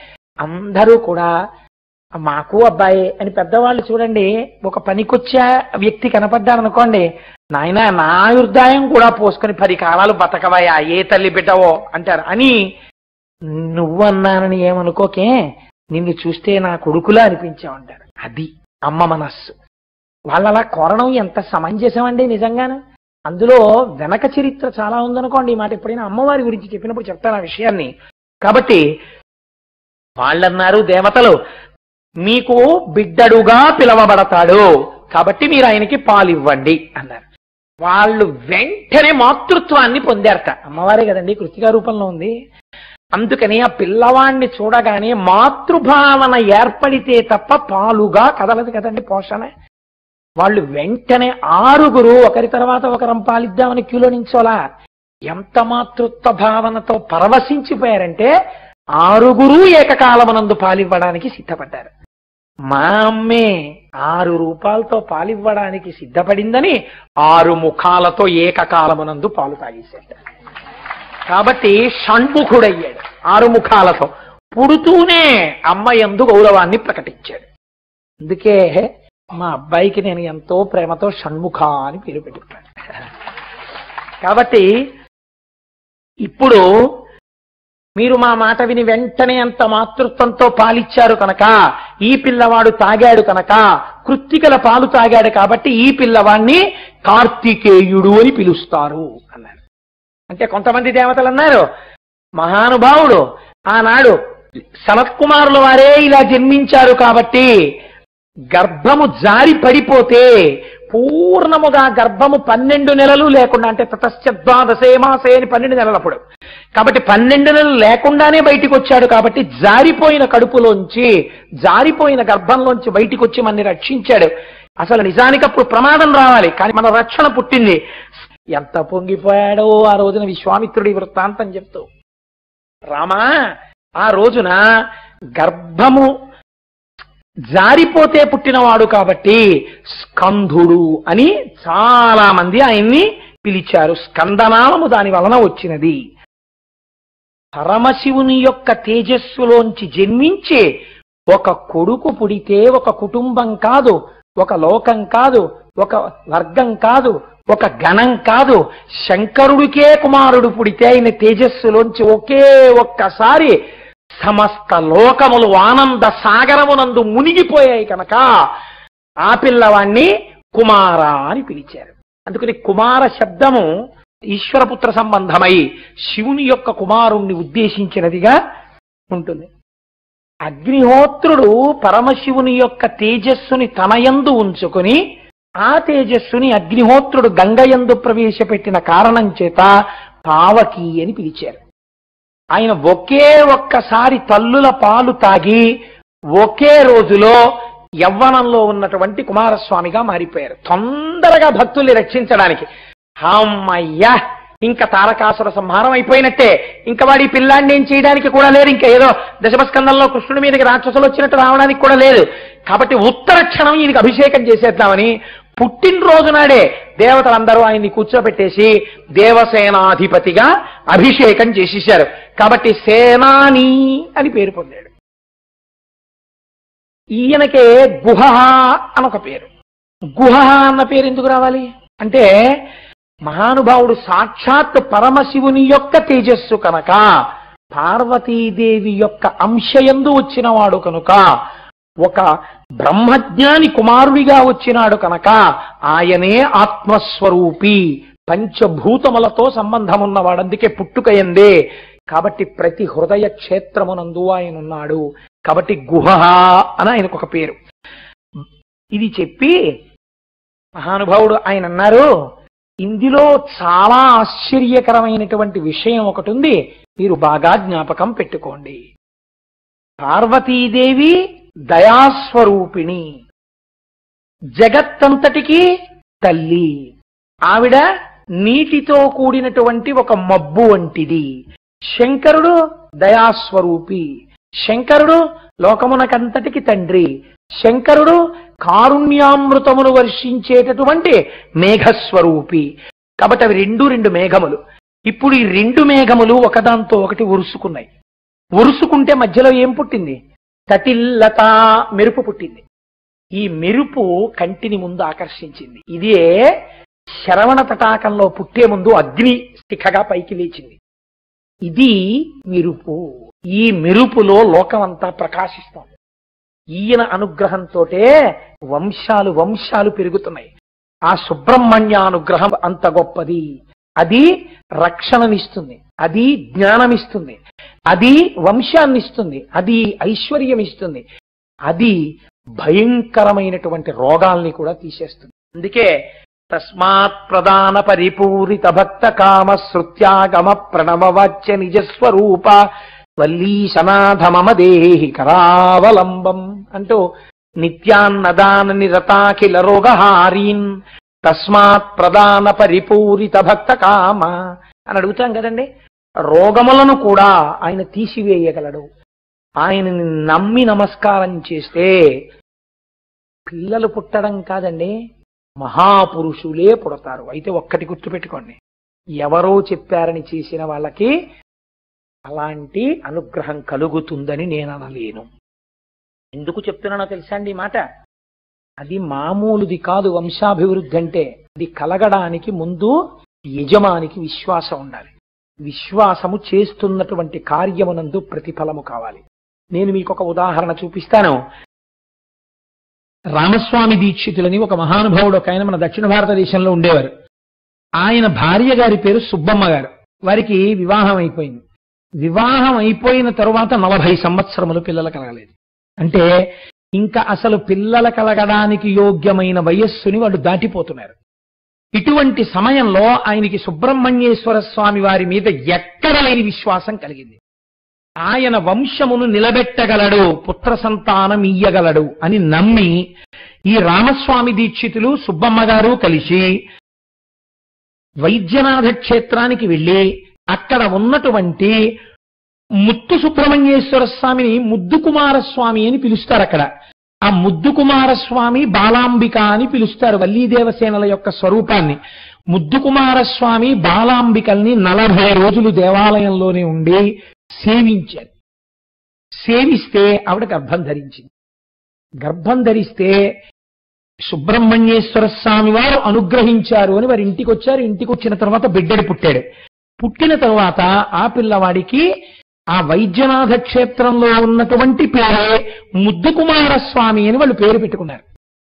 అందరూ కూడా మాకు అబ్బాయి అని పెద్దవాళ్ళు చూడండి. ఒక పనికొచ్చే వ్యక్తి కనపడ్డారనుకోండి, నాయన నా యుర్దాయం కూడా పోసుకొని పది కాలాలు బతకవయా, ఏ తల్లి బిడ్డవో అంటారు. అని నువ్వన్నానని ఏమనుకోకే, నిన్ను చూస్తే నా కొడుకులా అనిపించావంటారు. అది అమ్మ మనస్సు. వాళ్ళలా కోరడం ఎంత సమంజసం అండి నిజంగానే. అందులో వెనక చరిత్ర చాలా ఉందనుకోండి. ఈ మాట ఎప్పుడైనా అమ్మవారి గురించి చెప్పినప్పుడు చెప్తాను ఆ విషయాన్ని. కాబట్టి వాళ్ళన్నారు దేవతలు, మీకు బిడ్డడుగా పిలవబడతాడు కాబట్టి మీరు ఆయనకి పాలు ఇవ్వండి అన్నారు. వాళ్ళు వెంటనే మాతృత్వాన్ని పొందారట. అమ్మవారే కదండి కృత్తికా రూపంలో ఉంది. అందుకని ఆ పిల్లవాడిని చూడగానే మాతృభావన ఏర్పడితే తప్ప పాలుగా కదలదు కదండి పోషణ. వాళ్ళు వెంటనే ఆరుగురు ఒకరి తర్వాత ఒకరం పాలిద్దామని క్యూలో నించోలా. ఎంత మాతృత్వ భావనతో పరవశించిపోయారంటే ఆరుగురు ఏకకాలమునందు పాలివ్వడానికి సిద్ధపడ్డారు. మా అమ్మే ఆరు రూపాలతో పాలివ్వడానికి సిద్ధపడిందని ఆరు ముఖాలతో ఏకకాలమునందు పాలు తాగేశాడు. కాబట్టి షణ్ముఖుడయ్యాడు. ఆరు ముఖాలతో పుడుతూనే అమ్మ యందు గౌరవాన్ని ప్రకటించాడు. అందుకే మా అబ్బాయికి నేను ఎంతో ప్రేమతో షణ్ముఖ అని పేరు పెట్టుకున్నాను. కాబట్టి ఇప్పుడు మీరు మా మాట విని వెంటనే అంత మాతృత్వంతో పాలిచ్చారు కనుక, ఈ పిల్లవాడు తాగాడు కనుక, కృత్తికల పాలు తాగాడు కాబట్టి ఈ పిల్లవాడిని కార్తికేయుడు అని పిలుస్తారు అన్నారు. అంటే కొంతమంది దేవతలు అన్నారు, మహానుభావుడు ఆనాడు సనత్కుమారుల వారే ఇలా జన్మించారు కాబట్టి గర్భము జారి పడిపోతే పూర్ణముగా గర్భము పన్నెండు నెలలు లేకుండా, అంటే తతశ్చద్వాదశే మాసే అని పన్నెండు నెలలప్పుడు, కాబట్టి పన్నెండు నెలలు లేకుండానే బయటికి వచ్చాడు. కాబట్టి జారిపోయిన కడుపులోంచి జారిపోయిన గర్భంలోంచి బయటికి వచ్చి మనని రక్షించాడు. అసలు నిజానికి అప్పుడు ప్రమాదం రావాలి, కానీ మన రక్షణ పుట్టింది. ఎంత పొంగిపోయాడో ఆ రోజున విశ్వామిత్రుడి వృత్తాంతం చెప్తూ. రామా, ఆ రోజున గర్భము జారిపోతే పుట్టినవాడు కాబట్టి స్కంధుడు అని చాలా మంది ఆయన్ని పిలిచారు. స్కందనామము దాని వలన వచ్చినది. పరమశివుని యొక్క తేజస్సులోంచి జన్మించి ఒక కొడుకు పుడితే ఒక కుటుంబం కాదు, ఒక లోకం కాదు, ఒక వర్గం కాదు, ఒక గణం కాదు, శంకరుడికే కుమారుడు పుడితే ఆయన తేజస్సులోంచి ఒకే ఒక్కసారి సమస్త లోకములు ఆనంద సాగరమునందు మునిగిపోయాయి కనుక ఆ పిల్లవాణ్ణి కుమార అని పిలిచారు. అందుకని కుమార శబ్దము ఈశ్వరపుత్ర సంబంధమై శివుని యొక్క కుమారుణ్ణి ఉద్దేశించినదిగా ఉంటుంది. అగ్నిహోత్రుడు పరమశివుని యొక్క తేజస్సుని తనయందు ఉంచుకొని ఆ తేజస్సుని అగ్నిహోత్రుడు గంగయందు ప్రవేశపెట్టిన కారణం చేత పావకి అని పిలిచారు. ఆయన ఒకే ఒక్కసారి తల్లుల పాలు తాగి ఒకే రోజులో యవ్వనంలో ఉన్నటువంటి కుమారస్వామిగా మారిపోయారు. తొందరగా భక్తుల్ని రక్షించడానికి అమ్మయ్యా ఇంకా తారకాసుర సంహారం అయిపోయినట్టే, ఇంకా వాడి పిల్లాన్ని ఏం చేయడానికి కూడా లేదు, ఇంకా ఏదో దశమస్కందంలో కృష్ణుడి మీదకి రాక్షసులు వచ్చినట్టు రావడానికి కూడా లేదు. కాబట్టి ఉత్తర క్షణం ఈయనకి అభిషేకం చేసేద్దామని పుట్టినరోజు నాడే దేవతలందరూ ఆయన్ని కూర్చోబెట్టేసి దేవసేనాధిపతిగా అభిషేకం చేసేశారు. కాబట్టి సేనాని అని పేరు పొందాడు. ఈయనకే గుహ అని ఒక పేరు. గుహ అన్న పేరు ఎందుకు రావాలి అంటే మహానుభావుడు సాక్షాత్ పరమశివుని యొక్క తేజస్సు కనుక, పార్వతీదేవి యొక్క అంశయందు వచ్చినవాడు కనుక, ఒక బ్రహ్మజ్ఞాని కుమారుడిగా వచ్చినాడు కనుక ఆయనే ఆత్మస్వరూపి, పంచభూతములతో సంబంధం ఉన్నవాడు. అందుకే పుట్టుకయందే. కాబట్టి ప్రతి హృదయ క్షేత్రమునందు ఆయన ఉన్నాడు. కాబట్టి గుహ అని ఆయనకు ఒక పేరు. ఇది చెప్పి మహానుభావుడు ఆయన అన్నారు, ఇందులో చాలా ఆశ్చర్యకరమైనటువంటి విషయం ఒకటి ఉంది, మీరు బాగా జ్ఞాపకం పెట్టుకోండి. పార్వతీదేవి దయాస్వరూపిణి, జగత్తంతటికి తల్లి. ఆవిడ నీటితో కూడినటువంటి ఒక మబ్బు వంటిది. శంకరుడు దయాస్వరూపి. శంకరుడు లోకమునకంతటికి తండ్రి. శంకరుడు కారుణ్యామృతమును వర్షించేటటువంటి మేఘస్వరూపి. కాబట్టి అవి రెండు రెండు మేఘములు. ఇప్పుడు ఈ రెండు మేఘములు ఒకదాంతో ఒకటి ఉరుసుకున్నాయి. ఉరుసుకుంటే మధ్యలో ఏం పుట్టింది? తటిల్లత, మెరుపు పుట్టింది. ఈ మెరుపు కంటిని ముందు ఆకర్షించింది. ఇదే శరవణ తటాకంలో పుట్టే ముందు అగ్ని శిఖగా పైకి లేచింది. ఇది మెరుపు. ఈ మెరుపులో లోకమంతా ప్రకాశిస్తోంది. ఈయన అనుగ్రహంతో వంశాలు వంశాలు పెరుగుతున్నాయి. ఆ సుబ్రహ్మణ్యానుగ్రహం అంత గొప్పది. అది రక్షణనిస్తుంది, అది జ్ఞానమిస్తుంది, అది వంశాన్నిస్తుంది, అది ఐశ్వర్యం ఇస్తుంది, అది భయంకరమైనటువంటి రోగాల్ని కూడా తీసేస్తుంది. అందుకే తస్మాత్ ప్రధాన పరిపూరిత భక్త కామ శృత్యాగమ ప్రణవవాచ్య నిజస్వరూప వల్లీశనాథ మమ దేహి కరావలంబం అంటూ నిత్యాన్నదాన నిరతాఖిల రోగహారీన్ తస్మాత్ ప్రధాన పరిపూరిత భక్త కామ అని అడుగుతాం కదండి. రోగములను కూడా ఆయన తీసివేయగలడు. ఆయనని నమ్మి నమస్కారం చేస్తే పిల్లలు పుట్టడం కాదండి, మహాపురుషులే పుడతారు. అయితే ఒక్కటి గుర్తుపెట్టుకోండి, ఎవరో చెప్పారని చేసిన వాళ్ళకి అలాంటి అనుగ్రహం కలుగుతుందని నేను అనలేను. ఎందుకు చెప్తున్నానో తెలుసా అండి ఈ మాట? అది మామూలుది కాదు. వంశాభివృద్ధి అంటే అది కలగడానికి ముందు యజమానికి విశ్వాసం ఉండాలి. విశ్వాసము చేస్తున్నటువంటి కార్యమునందు ప్రతిఫలము కావాలి. నేను మీకు ఒక ఉదాహరణ చూపిస్తాను. రామస్వామి దీక్షితులని ఒక మహానుభావుడు ఒక ఆయన మన దక్షిణ భారతదేశంలో ఉండేవారు. ఆయన భార్య గారి పేరు సుబ్బమ్మ గారు. వారికి వివాహం అయిపోయింది. వివాహం అయిపోయిన తరువాత నలభై సంవత్సరములు పిల్లలు కలగలేదు. అంటే ఇంకా అసలు పిల్లల కలగడానికి యోగ్యమైన వయస్సుని వాళ్ళు దాటిపోతున్నారు. ఇటువంటి సమయంలో ఆయనకి సుబ్రహ్మణ్యేశ్వర స్వామి వారి మీద ఎక్కడ లేని విశ్వాసం కలిగింది. ఆయన వంశమును నిలబెట్టగలడు, పుత్ర సంతానం ఇయ్యగలడు అని నమ్మి ఈ రామస్వామి దీక్షితులు సుబ్బమ్మ గారు కలిసి వైద్యనాథ క్షేత్రానికి వెళ్ళి అక్కడ ఉన్నటువంటి ముత్తు సుబ్రహ్మణ్యేశ్వర స్వామిని ముద్దు కుమారస్వామి అని పిలుస్తారు. అక్కడ ఆ ముద్దు కుమారస్వామి బాలాంబిక అని పిలుస్తారు వల్లీదేవసేనల యొక్క స్వరూపాన్ని. ముద్దు కుమారస్వామి బాలాంబికల్ని నలభై రోజులు దేవాలయంలోనే ఉండి సేవించారు. సేవిస్తే ఆవిడ గర్భం ధరించింది. గర్భం ధరిస్తే సుబ్రహ్మణ్యేశ్వర స్వామి వారు అనుగ్రహించారు అని వారి ఇంటికి వచ్చారు. ఇంటికి వచ్చిన తర్వాత బిడ్డడు పుట్టాడు. పుట్టిన తర్వాత ఆ పిల్లవాడికి ఆ వైద్యనాథ క్షేత్రంలో ఉన్నటువంటి పేరే ముద్దు కుమారస్వామి అని వాళ్ళు పేరు పెట్టుకున్నారు.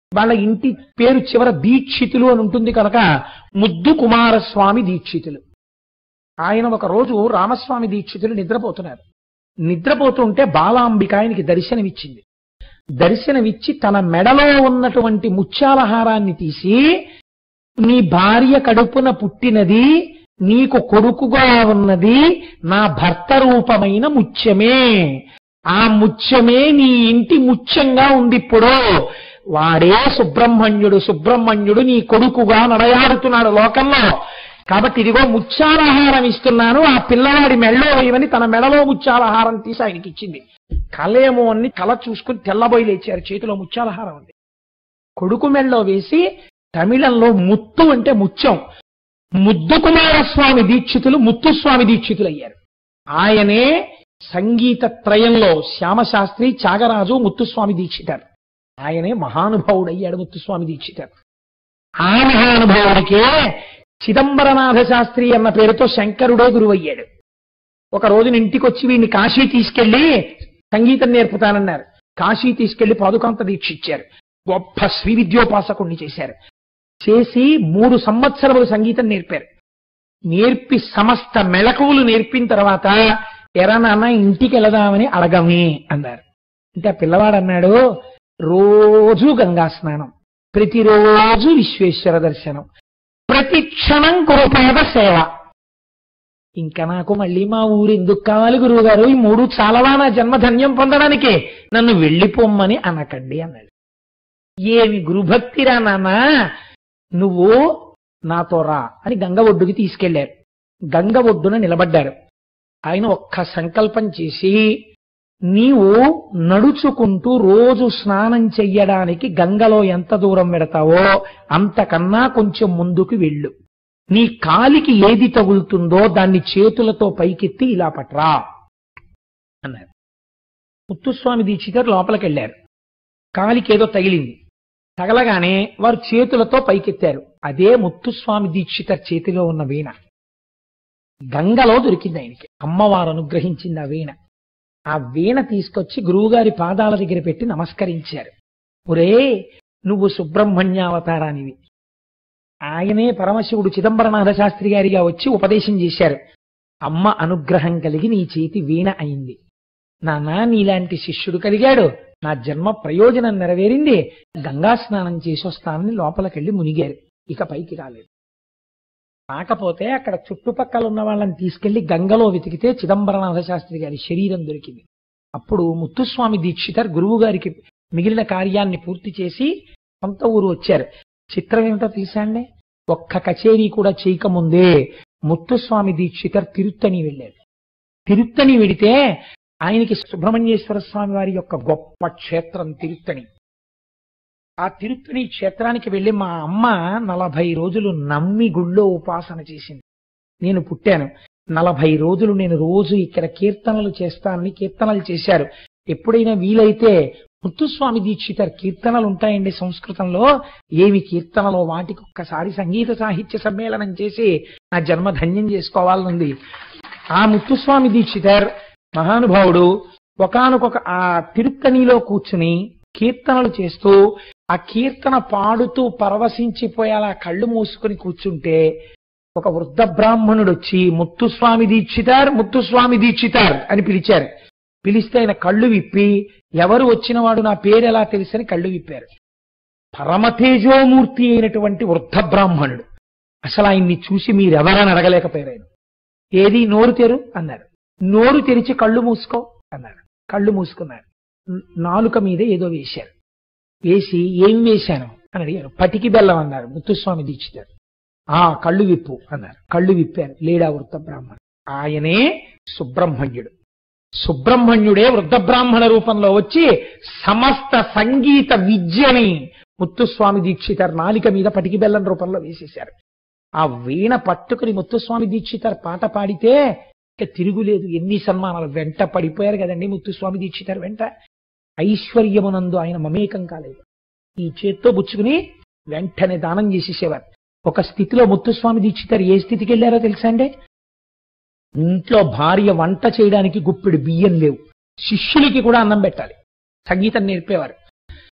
వాళ్ళ ఇంటి పేరు చివర దీక్షితులు అని ఉంటుంది కనుక ముద్దు కుమారస్వామి దీక్షితులు. ఆయన ఒక రోజు రామస్వామి దీక్షితులు నిద్రపోతున్నారు. నిద్రపోతుంటే బాలాంబిక ఆయనకి దర్శనమిచ్చింది. దర్శనమిచ్చి తన మెడలో ఉన్నటువంటి ముత్యాలహారాన్ని తీసి, నీ భార్య కడుపున పుట్టినది, నీకు కొడుకుగా ఉన్నది నా భర్త రూపమైన ముత్యమే, ఆ ముత్యమే నీ ఇంటి ముత్యంగా ఉంది. ఇప్పుడు వాడే సుబ్రహ్మణ్యుడు, సుబ్రహ్మణ్యుడు నీ కొడుకుగా నడయాడుతున్నాడు లోకంలో. కాబట్టి ఇదిగో ముత్యాలహారం ఇస్తున్నాను, ఆ పిల్లవాడి మెడలో వేయమని తన మెడలో ముత్యాలహారం తీసి ఆయనకి ఇచ్చింది. కలేమో అని కళ చూసుకుని తెల్లబోయి లేచారు. చేతిలో ముత్యాలహారం ఉంది. కొడుకు మెడలో వేసి, తమిళంలో ముత్తు అంటే ముత్యం, ముద్దు కుమారస్వామి దీక్షితులు ముత్తుస్వామి దీక్షితులు అయ్యారు. ఆయనే సంగీత త్రయంలో శ్యామశాస్త్రి, త్యాగరాజు, ముత్తుస్వామి దీక్షితారు. ఆయనే మహానుభావుడయ్యాడు ముత్తుస్వామి దీక్షితారు. ఆ మహానుభావుడికే చిదంబరనాథ శాస్త్రి అన్న పేరుతో శంకరుడే గురువయ్యాడు. ఒక రోజున ఇంటికి వచ్చి వీడిని కాశీ తీసుకెళ్లి సంగీతం నేర్పుతానన్నారు. కాశీ తీసుకెళ్లి పాదుకాంత దీక్ష ఇచ్చారు. గొప్ప శ్రీ విద్యోపాసకుణ్ణి చేశారు. చేసి మూడు సంవత్సరములు సంగీతం నేర్పారు. నేర్పి సమస్త మెళకువలు నేర్పిన తర్వాత, ఎరా నాన్న ఇంటికి వెళదామని అడగమే అన్నారు. అంటే ఆ పిల్లవాడు అన్నాడు, రోజు గంగా స్నానం, ప్రతిరోజు విశ్వేశ్వర దర్శనం, ప్రతి క్షణం గురుపాద సేవ. ఇంకా నాకు మళ్ళీ మా ఊరు ఎందుకు కావాలి గురువు గారు, ఈ మూడు చాలవా నా జన్మధన్యం పొందడానికి, నన్ను వెళ్ళిపోమ్మని అనకండి అన్నాడు. ఏమి గురుభక్తిరా నాన్న, నువ్వు నాతో రా అని గంగ ఒడ్డుకి తీసుకెళ్లారు. గంగ ఒడ్డున నిలబడ్డారు. ఆయన ఒక్క సంకల్పం చేసి, నీవు నడుచుకుంటూ రోజు స్నానం చెయ్యడానికి గంగలో ఎంత దూరం పెడతావో అంతకన్నా కొంచెం ముందుకు వెళ్ళు, నీ కాలికి ఏది తగులుతుందో దాన్ని చేతులతో పైకెత్తి ఇలా పట్రా అన్నారు. ముత్తుస్వామి దీక్షితారు లోపలికి వెళ్ళారు. కాలికి ఏదో తగిలింది. తగలగానే వారు చేతులతో పైకెత్తారు. అదే ముత్తుస్వామి దీక్షితర్ చేతిలో ఉన్న వీణ గంగలో దొరికింది ఆయనకి. అమ్మవారు అనుగ్రహించింది ఆ వీణ. ఆ వీణ తీసుకొచ్చి గురువుగారి పాదాల దగ్గర పెట్టి నమస్కరించారు. ఒరే, నువ్వు సుబ్రహ్మణ్యావతారానివి. ఆయనే పరమశివుడు చిదంబరనాథ శాస్త్రి గారిగా వచ్చి ఉపదేశం చేశారు. అమ్మ అనుగ్రహం కలిగి నీ చేతి వీణ అయింది. నాన్న, నీలాంటి శిష్యుడు కలిగాడు, నా జన్మ ప్రయోజనం నెరవేరింది, గంగా స్నానం చేసి వస్తానని లోపలికెళ్ళి మునిగారు. ఇక పైకి రాలేదు. కాకపోతే అక్కడ చుట్టుపక్కల ఉన్న వాళ్ళని తీసుకెళ్లి గంగలో వెతికితే చిదంబరనాథ శాస్త్రి గారి శరీరం దొరికింది. అప్పుడు ముత్తుస్వామి దీక్షితర్ గురువు గారికి మిగిలిన కార్యాన్ని పూర్తి చేసి సొంత ఊరు వచ్చారు. చిత్రం ఏమిటో తెలుసా అండి, ఒక్క కచేరీ కూడా చేయకముందే ముత్తుస్వామి దీక్షితర్ తిరుత్తని వెళ్ళారు. తిరుత్తని వెడితే ఆయనకి సుబ్రహ్మణ్యేశ్వర స్వామి వారి యొక్క గొప్ప క్షేత్రం తిరుత్తని. ఆ తిరుత్తని క్షేత్రానికి వెళ్ళి మా అమ్మ నలభై రోజులు నమ్మి గుళ్ళో ఉపాసన చేసింది. నేను పుట్టాను. నలభై రోజులు నేను రోజు ఇక్కడ కీర్తనలు చేస్తానని కీర్తనలు చేశారు. ఎప్పుడైనా వీలైతే ముత్తుస్వామి దీక్షితర్ కీర్తనలు ఉంటాయండి సంస్కృతంలో, ఏవి కీర్తనలో వాటికి ఒక్కసారి సంగీత సాహిత్య సమ్మేళనం చేసి నా జన్మ ధన్యం చేసుకోవాలనుంది. ఆ ముత్తుస్వామి దీక్షితర్ మహానుభావుడు ఒకానొక ఆ తిరుత్తనిలో కూర్చుని కీర్తనలు చేస్తూ ఆ కీర్తన పాడుతూ పరవశించిపోయేలా కళ్ళు మూసుకుని కూర్చుంటే ఒక వృద్ధ బ్రాహ్మణుడు వచ్చి ముత్తుస్వామి దీక్షితార్ ముత్తుస్వామి దీక్షితార్ అని పిలిచారు. పిలిస్తే ఆయన కళ్ళు విప్పి, ఎవరు వచ్చిన వాడు నా పేరు ఎలా తెలుసని కళ్ళు విప్పారు. పరమతేజోమూర్తి అయినటువంటి వృద్ధ బ్రాహ్మణుడు. అసలు ఆయన్ని చూసి మీరెవరని అడగలేకపోయారు. ఆయన ఏది నోరు తెరు అన్నారు. నోరు తెరిచి కళ్ళు మూసుకో అన్నారు. కళ్ళు మూసుకున్నారు. నాలుక మీద ఏదో వేశారు. వేసి ఏం వేశాను అని అడిగారు. పటికి బెల్లం అన్నారు ముత్తుస్వామి దీక్షితారు. ఆ కళ్ళు విప్పు అన్నారు. కళ్ళు విప్పారు. లేడా వృద్ధ బ్రాహ్మణుడు. ఆయనే సుబ్రహ్మణ్యుడు. సుబ్రహ్మణ్యుడే వృద్ధ బ్రాహ్మణ రూపంలో వచ్చి సమస్త సంగీత విద్యని ముత్తుస్వామి దీక్షితారు నాలిక మీద పటికి బెల్లం రూపంలో వేసేశారు. ఆ వీణ పట్టుకుని ముత్తుస్వామి దీక్షితారు పాట పాడితే ఇక తిరుగులేదు. ఎన్ని సన్మానాలు వెంట పడిపోయారు కదండి ముత్తుస్వామి దీక్షితారు వెంట. ఐశ్వర్యమునందు ఆయన మమేకం కాలేదు. ఈ చేత్తో బుచ్చుకుని వెంటనే దానం చేసేసేవారు. ఒక స్థితిలో ముత్తుస్వామి దీక్షితారు ఏ స్థితికి వెళ్ళారో తెలుసా అండి, ఇంట్లో భార్య వంట చేయడానికి గుప్పిడి బియ్యం లేవు, శిష్యులకి కూడా అన్నం పెట్టాలి, సంగీతం నేర్పేవారు.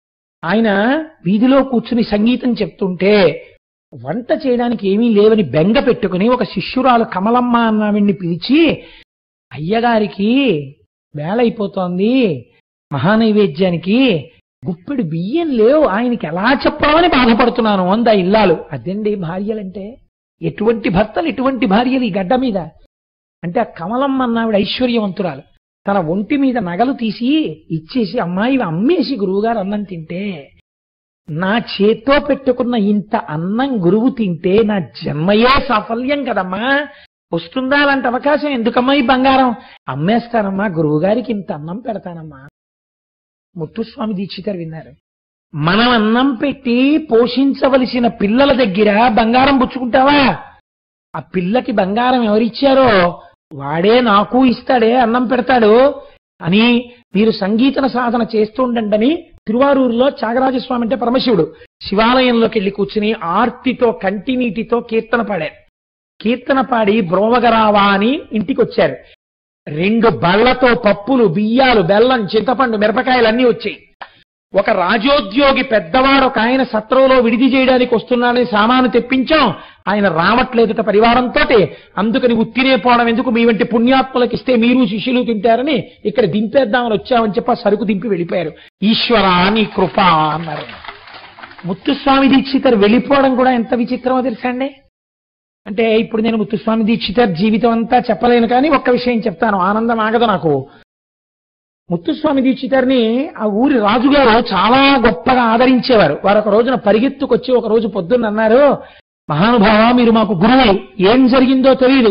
ఆయన వీధిలో కూర్చుని సంగీతం చెప్తుంటే వంట చేయడానికి ఏమీ లేవని బెంగ పెట్టుకుని ఒక శిష్యురాలు కమలమ్మ అన్నావిడ్ని పిలిచి, అయ్యగారికి వేళైపోతోంది, మహానైవేద్యానికి గుప్పెడు బియ్యం లేవు, ఆయనకి ఎలా చెప్పాలని బాధపడుతున్నాను అందా ఇల్లాలు. అదండి భార్యలంటే. ఎటువంటి భర్తలు ఎటువంటి భార్యలు ఈ గడ్డ మీద అంటే, ఆ కమలమ్మ అన్నావిడ ఐశ్వర్యవంతురాలు. తన ఒంటి మీద నగలు తీసి ఇచ్చేసి, అమ్మాయి అమ్మేసి గురువుగారు అన్నం తింటే, నా చేత్తో పెట్టుకున్న ఇంత అన్నం గురువు తింటే నా జన్మయే సాఫల్యం కదమ్మా, వస్తుందా అలాంటి అవకాశం? ఎందుకమ్మా ఈ బంగారం? అమ్మేస్తానమ్మా, గురువు గారికి ఇంత అన్నం పెడతానమ్మా. ముత్తుస్వామి దీక్షితారు విన్నారు. మనం అన్నం పెట్టి పోషించవలసిన పిల్లల దగ్గర బంగారం పుచ్చుకుంటావా? ఆ పిల్లకి బంగారం ఎవరిచ్చారో వాడే నాకు ఇస్తాడే, అన్నం పెడతాడు అని మీరు సంగీతన సాధన చేస్తూ ఉండండి. తిరువారూరులో త్యాగరాజస్వామి అంటే పరమశివుడు శివాలయంలోకి వెళ్ళి కూర్చుని ఆర్తితో కంటినీటితో కీర్తన పాడారు. కీర్తన పాడి బ్రోవగరావా అని ఇంటికి వచ్చారు. రెండు బళ్లతో పప్పులు, బియ్యాలు, బెల్లం, చింతపండు, మిరపకాయలు అన్నీ వచ్చాయి. ఒక రాజోద్యోగి పెద్దవాడు ఒక ఆయన సత్రంలో విడిది చేయడానికి వస్తున్నాడని సామాను తెప్పించాం, ఆయన రావట్లేదుట పరివారంతో. అందుకని ఉత్తినే పోవడం ఎందుకు, మీ వంటి పుణ్యాత్ములకు ఇస్తే మీరు శిష్యులు తింటారని ఇక్కడ దింపేద్దామని వచ్చామని చెప్పి సరుకు దింపి వెళ్ళిపోయారు. ఈశ్వరా నీ కృప అన్నారు. ముత్తుస్వామి దీక్షితర్ వెళ్ళిపోవడం కూడా ఎంత విచిత్రమో తెలుసా అండి. అంటే ఇప్పుడు నేను ముత్తుస్వామి దీక్షితర్ జీవితం అంతా చెప్పలేను, కానీ ఒక్క విషయం చెప్తాను, ఆనందం ఆగదు నాకు. ముత్తుస్వామి దీక్షితర్ని ఆ ఊరి రాజుగారు చాలా గొప్పగా ఆదరించేవారు. వారు ఒక రోజున పరిగెత్తుకొచ్చి ఒక రోజు పొద్దున్న అన్నారు, మహానుభావ మీరు మాకు గురువు, ఏం జరిగిందో తెలియదు,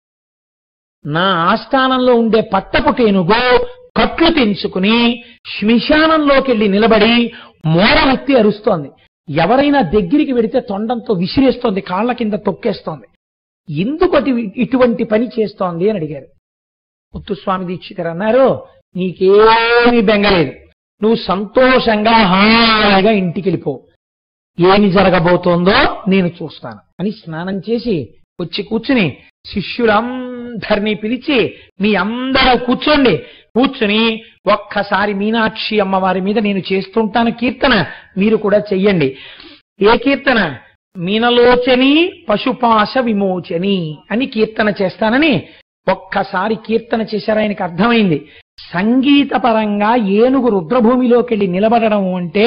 నా ఆస్థానంలో ఉండే పట్టపుటేనుగో కట్లు తెంచుకుని శ్మశానంలోకి వెళ్ళి నిలబడి మోరవెత్తి అరుస్తోంది. ఎవరైనా దగ్గరికి వెడితే తొండంతో విసిరేస్తోంది, కాళ్ల కింద తొక్కేస్తోంది. ఎందుకు ఇటువంటి పని చేస్తోంది అని అడిగారు. ముత్తుస్వామి దీక్షితర్ అన్నారు, నీకేమీ బెంగలేదు, నువ్వు సంతోషంగా హాయిగా ఇంటికి వెళ్ళిపో, ఏమి జరగబోతోందో నేను చూస్తాను అని స్నానం చేసి వచ్చి కూర్చుని శిష్యులందరినీ పిలిచి, మీ అందరూ కూర్చోండి, కూర్చుని ఒక్కసారి మీనాక్షి అమ్మవారి మీద నేను చేస్తుంటాను కీర్తన, మీరు కూడా చెయ్యండి. ఏ కీర్తన? మీనలోచని పశుపాశ విమోచని అని కీర్తన చేస్తానని ఒక్కసారి కీర్తన చేశారు. ఆయనకు అర్థమైంది, సంగీతపరంగా ఏనుగు రుద్రభూమిలోకి వెళ్ళి నిలబడడం అంటే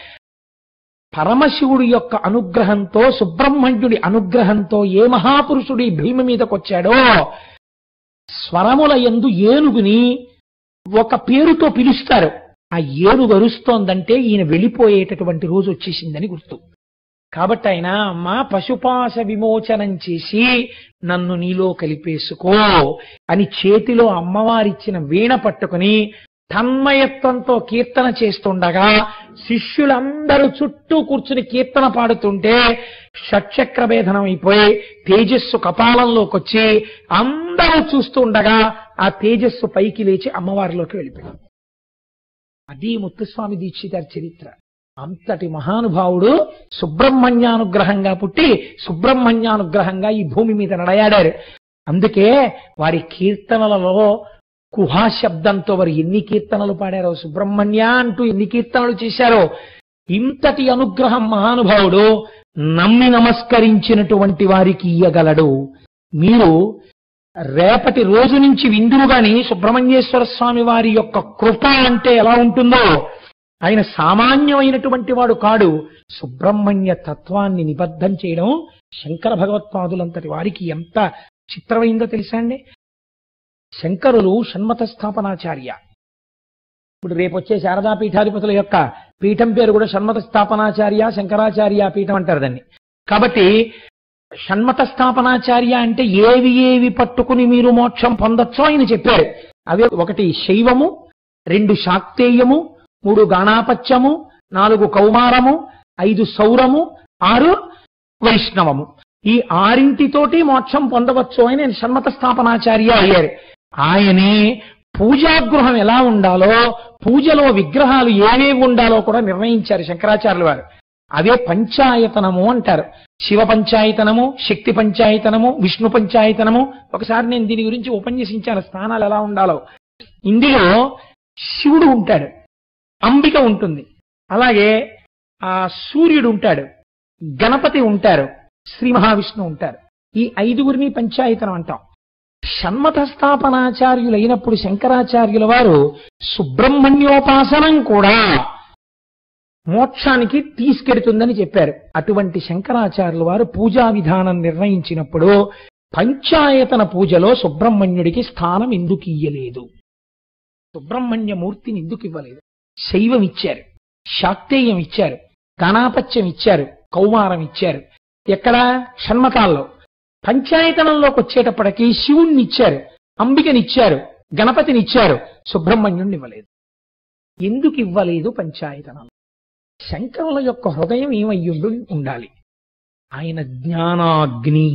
పరమశివుడి యొక్క అనుగ్రహంతో, సుబ్రహ్మణ్యుడి అనుగ్రహంతో ఏ మహాపురుషుడి భీమ మీదకొచ్చాడో స్వరముల యందు ఏనుగుని ఒక పేరుతో పిలుస్తారు. ఆ ఏనుగు అరుస్తోందంటే ఈయన వెళ్ళిపోయేటటువంటి రోజు వచ్చేసిందని గుర్తు. కాబట్టి ఆయన మా పశుపాశ విమోచనం చేసి నన్ను నీలో కలిపేసుకో అని చేతిలో అమ్మవారిచ్చిన వీణ పట్టుకుని తన్మయత్వంతో కీర్తన చేస్తుండగా శిష్యులందరూ చుట్టూ కూర్చుని కీర్తన పాడుతుంటే షట్చక్రభేదనం అయిపోయి తేజస్సు కపాలంలోకి వచ్చి అందరూ చూస్తుండగా ఆ తేజస్సు పైకి లేచి అమ్మవారిలోకి వెళ్ళిపోయింది. అది ముత్తుస్వామి దీక్షితారి చరిత్ర. అంతటి మహానుభావుడు సుబ్రహ్మణ్యానుగ్రహంగా పుట్టి సుబ్రహ్మణ్యానుగ్రహంగా ఈ భూమి మీద నడయాడారు. అందుకే వారి కీర్తనలలో కుహా శబ్దంతో వారు ఎన్ని కీర్తనలు పాడారో, సుబ్రహ్మణ్య అంటూ ఎన్ని కీర్తనలు చేశారో. ఇంతటి అనుగ్రహం మహానుభావుడు నమ్మి నమస్కరించినటువంటి వారికి ఇయ్యగలడు. మీరు రేపటి రోజు నుంచి విందురు గాని సుబ్రహ్మణ్యేశ్వర స్వామి వారి యొక్క కృప అంటే ఎలా ఉంటుందో. ఆయన సామాన్యమైనటువంటి వాడు కాడు. సుబ్రహ్మణ్య తత్వాన్ని నిబద్ధం చేయడం శంకర భగవత్పాదులంతటి వారికి ఎంత చిత్రమైందో తెలుసా అండి. శంకరులు షణ్మత స్థాపనాచార్య. ఇప్పుడు రేపు వచ్చే శారదా పీఠాధిపతుల యొక్క పీఠం పేరు కూడా షణ్మత స్థాపనాచార్య, శంకరాచార్య పీఠం అంటారు దాన్ని. కాబట్టి షణ్మత స్థాపనాచార్య అంటే ఏవి ఏవి పట్టుకుని మీరు మోక్షం పొందొచ్చో ఆయన చెప్పారు. అవి ఒకటి శైవము, రెండు శాక్తేయము, మూడు గాణాపత్యము, నాలుగు కౌమారము, ఐదు సౌరము, ఆరు వైష్ణవము. ఈ ఆరింటితోటి మోక్షం పొందవచ్చు అని నేను షణ్మత స్థాపనాచార్య అయ్యారు. ఆయనే పూజాగృహం ఎలా ఉండాలో, పూజలో విగ్రహాలు ఏవేవి ఉండాలో కూడా నిర్ణయించారు శంకరాచార్యుల వారు. అవే పంచాయతనము అంటారు. శివ పంచాయతనము, శక్తి పంచాయతనము, విష్ణు పంచాయతనము. ఒకసారి నేను దీని గురించి ఉపన్యసించాను, స్థానాలు ఎలా ఉండాలో. ఇందులో శివుడు ఉంటాడు, అంబిక ఉంటుంది, అలాగే ఆ సూర్యుడు ఉంటాడు, గణపతి ఉంటారు, శ్రీ మహావిష్ణువు ఉంటారు. ఈ ఐదుగురిని పంచాయతనం అంటాం. షణ్మత స్థాపనాచార్యులు అయినప్పుడు శంకరాచార్యుల వారు సుబ్రహ్మణ్యోపాసనం కూడా మోక్షానికి తీసుకెడుతుందని చెప్పారు. అటువంటి శంకరాచార్యుల వారు పూజా విధానం నిర్ణయించినప్పుడు పంచాయతన పూజలో సుబ్రహ్మణ్యుడికి స్థానం ఎందుకు ఇయ్యలేదు, సుబ్రహ్మణ్య మూర్తిని ఎందుకు ఇవ్వలేదు? శైవం ఇచ్చారు, శాక్తేయం ఇచ్చారు, గాణాపత్యం ఇచ్చారు, కౌమారం ఇచ్చారు. ఎక్కడ? షణ్మతాల్లో. పంచాయతనంలోకి వచ్చేటప్పటికీ శివుణ్ణి ఇచ్చారు, అంబికనిచ్చారు, గణపతినిచ్చారు, సుబ్రహ్మణ్యుణ్ణి ఇవ్వలేదు. ఎందుకు ఇవ్వలేదు పంచాయతనం? శంకరుల యొక్క హృదయం ఏమయ్యుండు ఉండాలి? ఆయన జ్ఞానాగ్ని.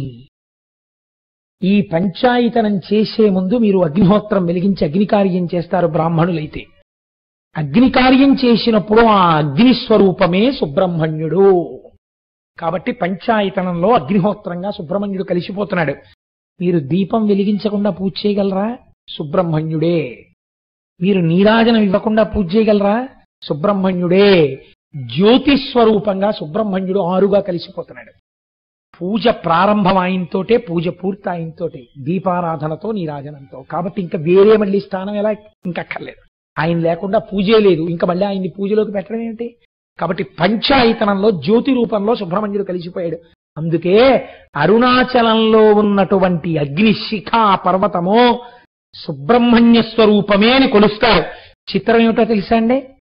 ఈ పంచాయతనం చేసే ముందు మీరు అగ్నిహోత్రం వెలిగించి అగ్నికార్యం చేస్తారు బ్రాహ్మణులైతే. అగ్నికార్యం చేసినప్పుడు ఆ అగ్ని స్వరూపమే సుబ్రహ్మణ్యుడు. కాబట్టి పంచాయతనంలో అగ్నిహోత్రంగా సుబ్రహ్మణ్యుడు కలిసిపోతున్నాడు. మీరు దీపం వెలిగించకుండా పూజ చేయగలరా? సుబ్రహ్మణ్యుడే. మీరు నీరాజనం ఇవ్వకుండా పూజ చేయగలరా? సుబ్రహ్మణ్యుడే. జ్యోతి స్వరూపంగా సుబ్రహ్మణ్యుడు ఆరుగా కలిసిపోతున్నాడు. పూజ ప్రారంభం ఆయనతోటే, పూజ పూర్తి ఆయనతోటే, దీపారాధనతో నీరాజనంతో. కాబట్టి ఇంకా వేరే మళ్ళీ స్థానం ఎలా ఇంకక్కర్లేదు. ఆయన లేకుండా పూజే లేదు, ఇంకా మళ్ళీ ఆయన్ని పూజలోకి పెట్టడం ఏంటి? కాబట్టి పంచాయతనంలో జ్యోతి రూపంలో సుబ్రహ్మణ్యుడు కలిసిపోయాడు. అందుకే అరుణాచలంలో ఉన్నటువంటి అగ్నిశిఖా పర్వతము సుబ్రహ్మణ్య స్వరూపమే అని కొలుస్తారు. చిత్రం ఏమిటో తెలుసా అండి?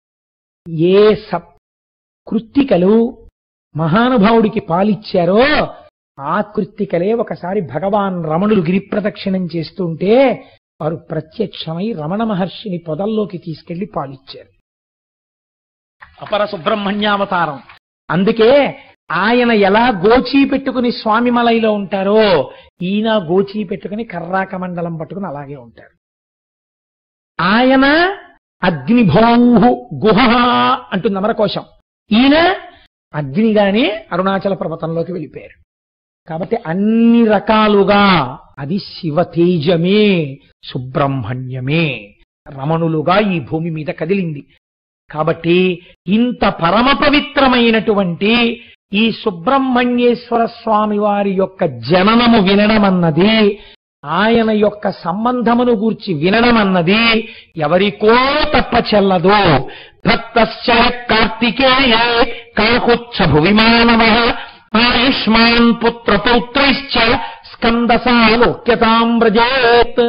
ఏ సప్ కృత్తికలు మహానుభావుడికి పాలిచ్చారో ఆ కృత్తికలే ఒకసారి భగవాన్ రమణులు గిరిప్రదక్షిణం చేస్తుంటే వారు ప్రత్యక్షమై రమణ మహర్షిని పొదల్లోకి తీసుకెళ్లి పాలిచ్చారు. అపర సుబ్రహ్మణ్యావతారం. అందుకే ఆయన ఎలా గోచీ పెట్టుకుని స్వామి మలైలో ఉంటారో ఈయన గోచీ పెట్టుకుని కర్రాక మండలం పట్టుకుని అలాగే ఉంటారు. ఆయన అగ్నిభౌహు గుహ అంటుంది అమరకోశం. ఈయన అగ్నిగానే అరుణాచల పర్వతంలోకి వెళ్ళిపోయారు. కాబట్టి అన్ని రకాలుగా అది శివతేజమే, సుబ్రహ్మణ్యమే రమణులుగా ఈ భూమి మీద కదిలింది. కాబట్టి ఇంత పరమ పవిత్రమైనటువంటి ఈ సుబ్రహ్మణ్యేశ్వర స్వామి వారి యొక్క జననము వినడం అన్నది, ఆయన యొక్క సంబంధమును గూర్చి వినడం అన్నది ఎవరికో తప్ప చెల్లదు. భక్తశ్చ కార్తికేయ కాకుచ్చ భువిమానవ ఆయుష్మాన్ పుత్ర పౌత్రైశ్చ స్కందసాలోక్యతాం వ్రజేత్.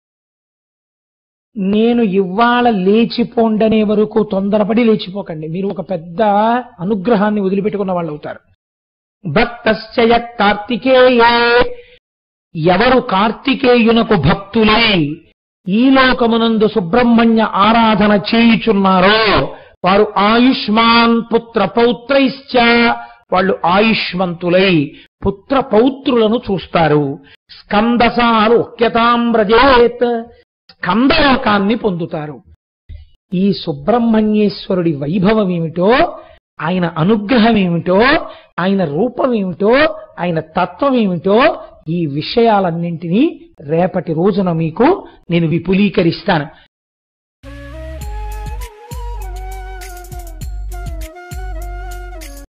నేను ఇవాళ లేచిపోండనే వరకు తొందరపడి లేచిపోకండి. మీరు ఒక పెద్ద అనుగ్రహాన్ని వదిలిపెట్టుకున్న వాళ్ళు అవుతారు. భక్తశ్చయ కార్తికేయే, ఎవరు కార్తికేయునకు భక్తులై ఈ లోకమునందు సుబ్రహ్మణ్య ఆరాధన చేయుచున్నారో వారు ఆయుష్మాన్ పుత్ర పౌత్రైశ్చ, వాళ్ళు ఆయుష్మంతులై పుత్ర పౌత్రులను చూస్తారు. స్కందసాలు ఒక్యతాం వ్రజేత్, స్కందలోకాన్ని పొందుతారు. ఈ సుబ్రహ్మణ్యేశ్వరుడి వైభవం ఏమిటో, ఆయన అనుగ్రహం ఏమిటో, ఆయన రూపం ఏమిటో, ఆయన తత్వం ఏమిటో, ఈ విషయాలన్నింటినీ రేపటి రోజున మీకు నేను విపులీకరిస్తాను.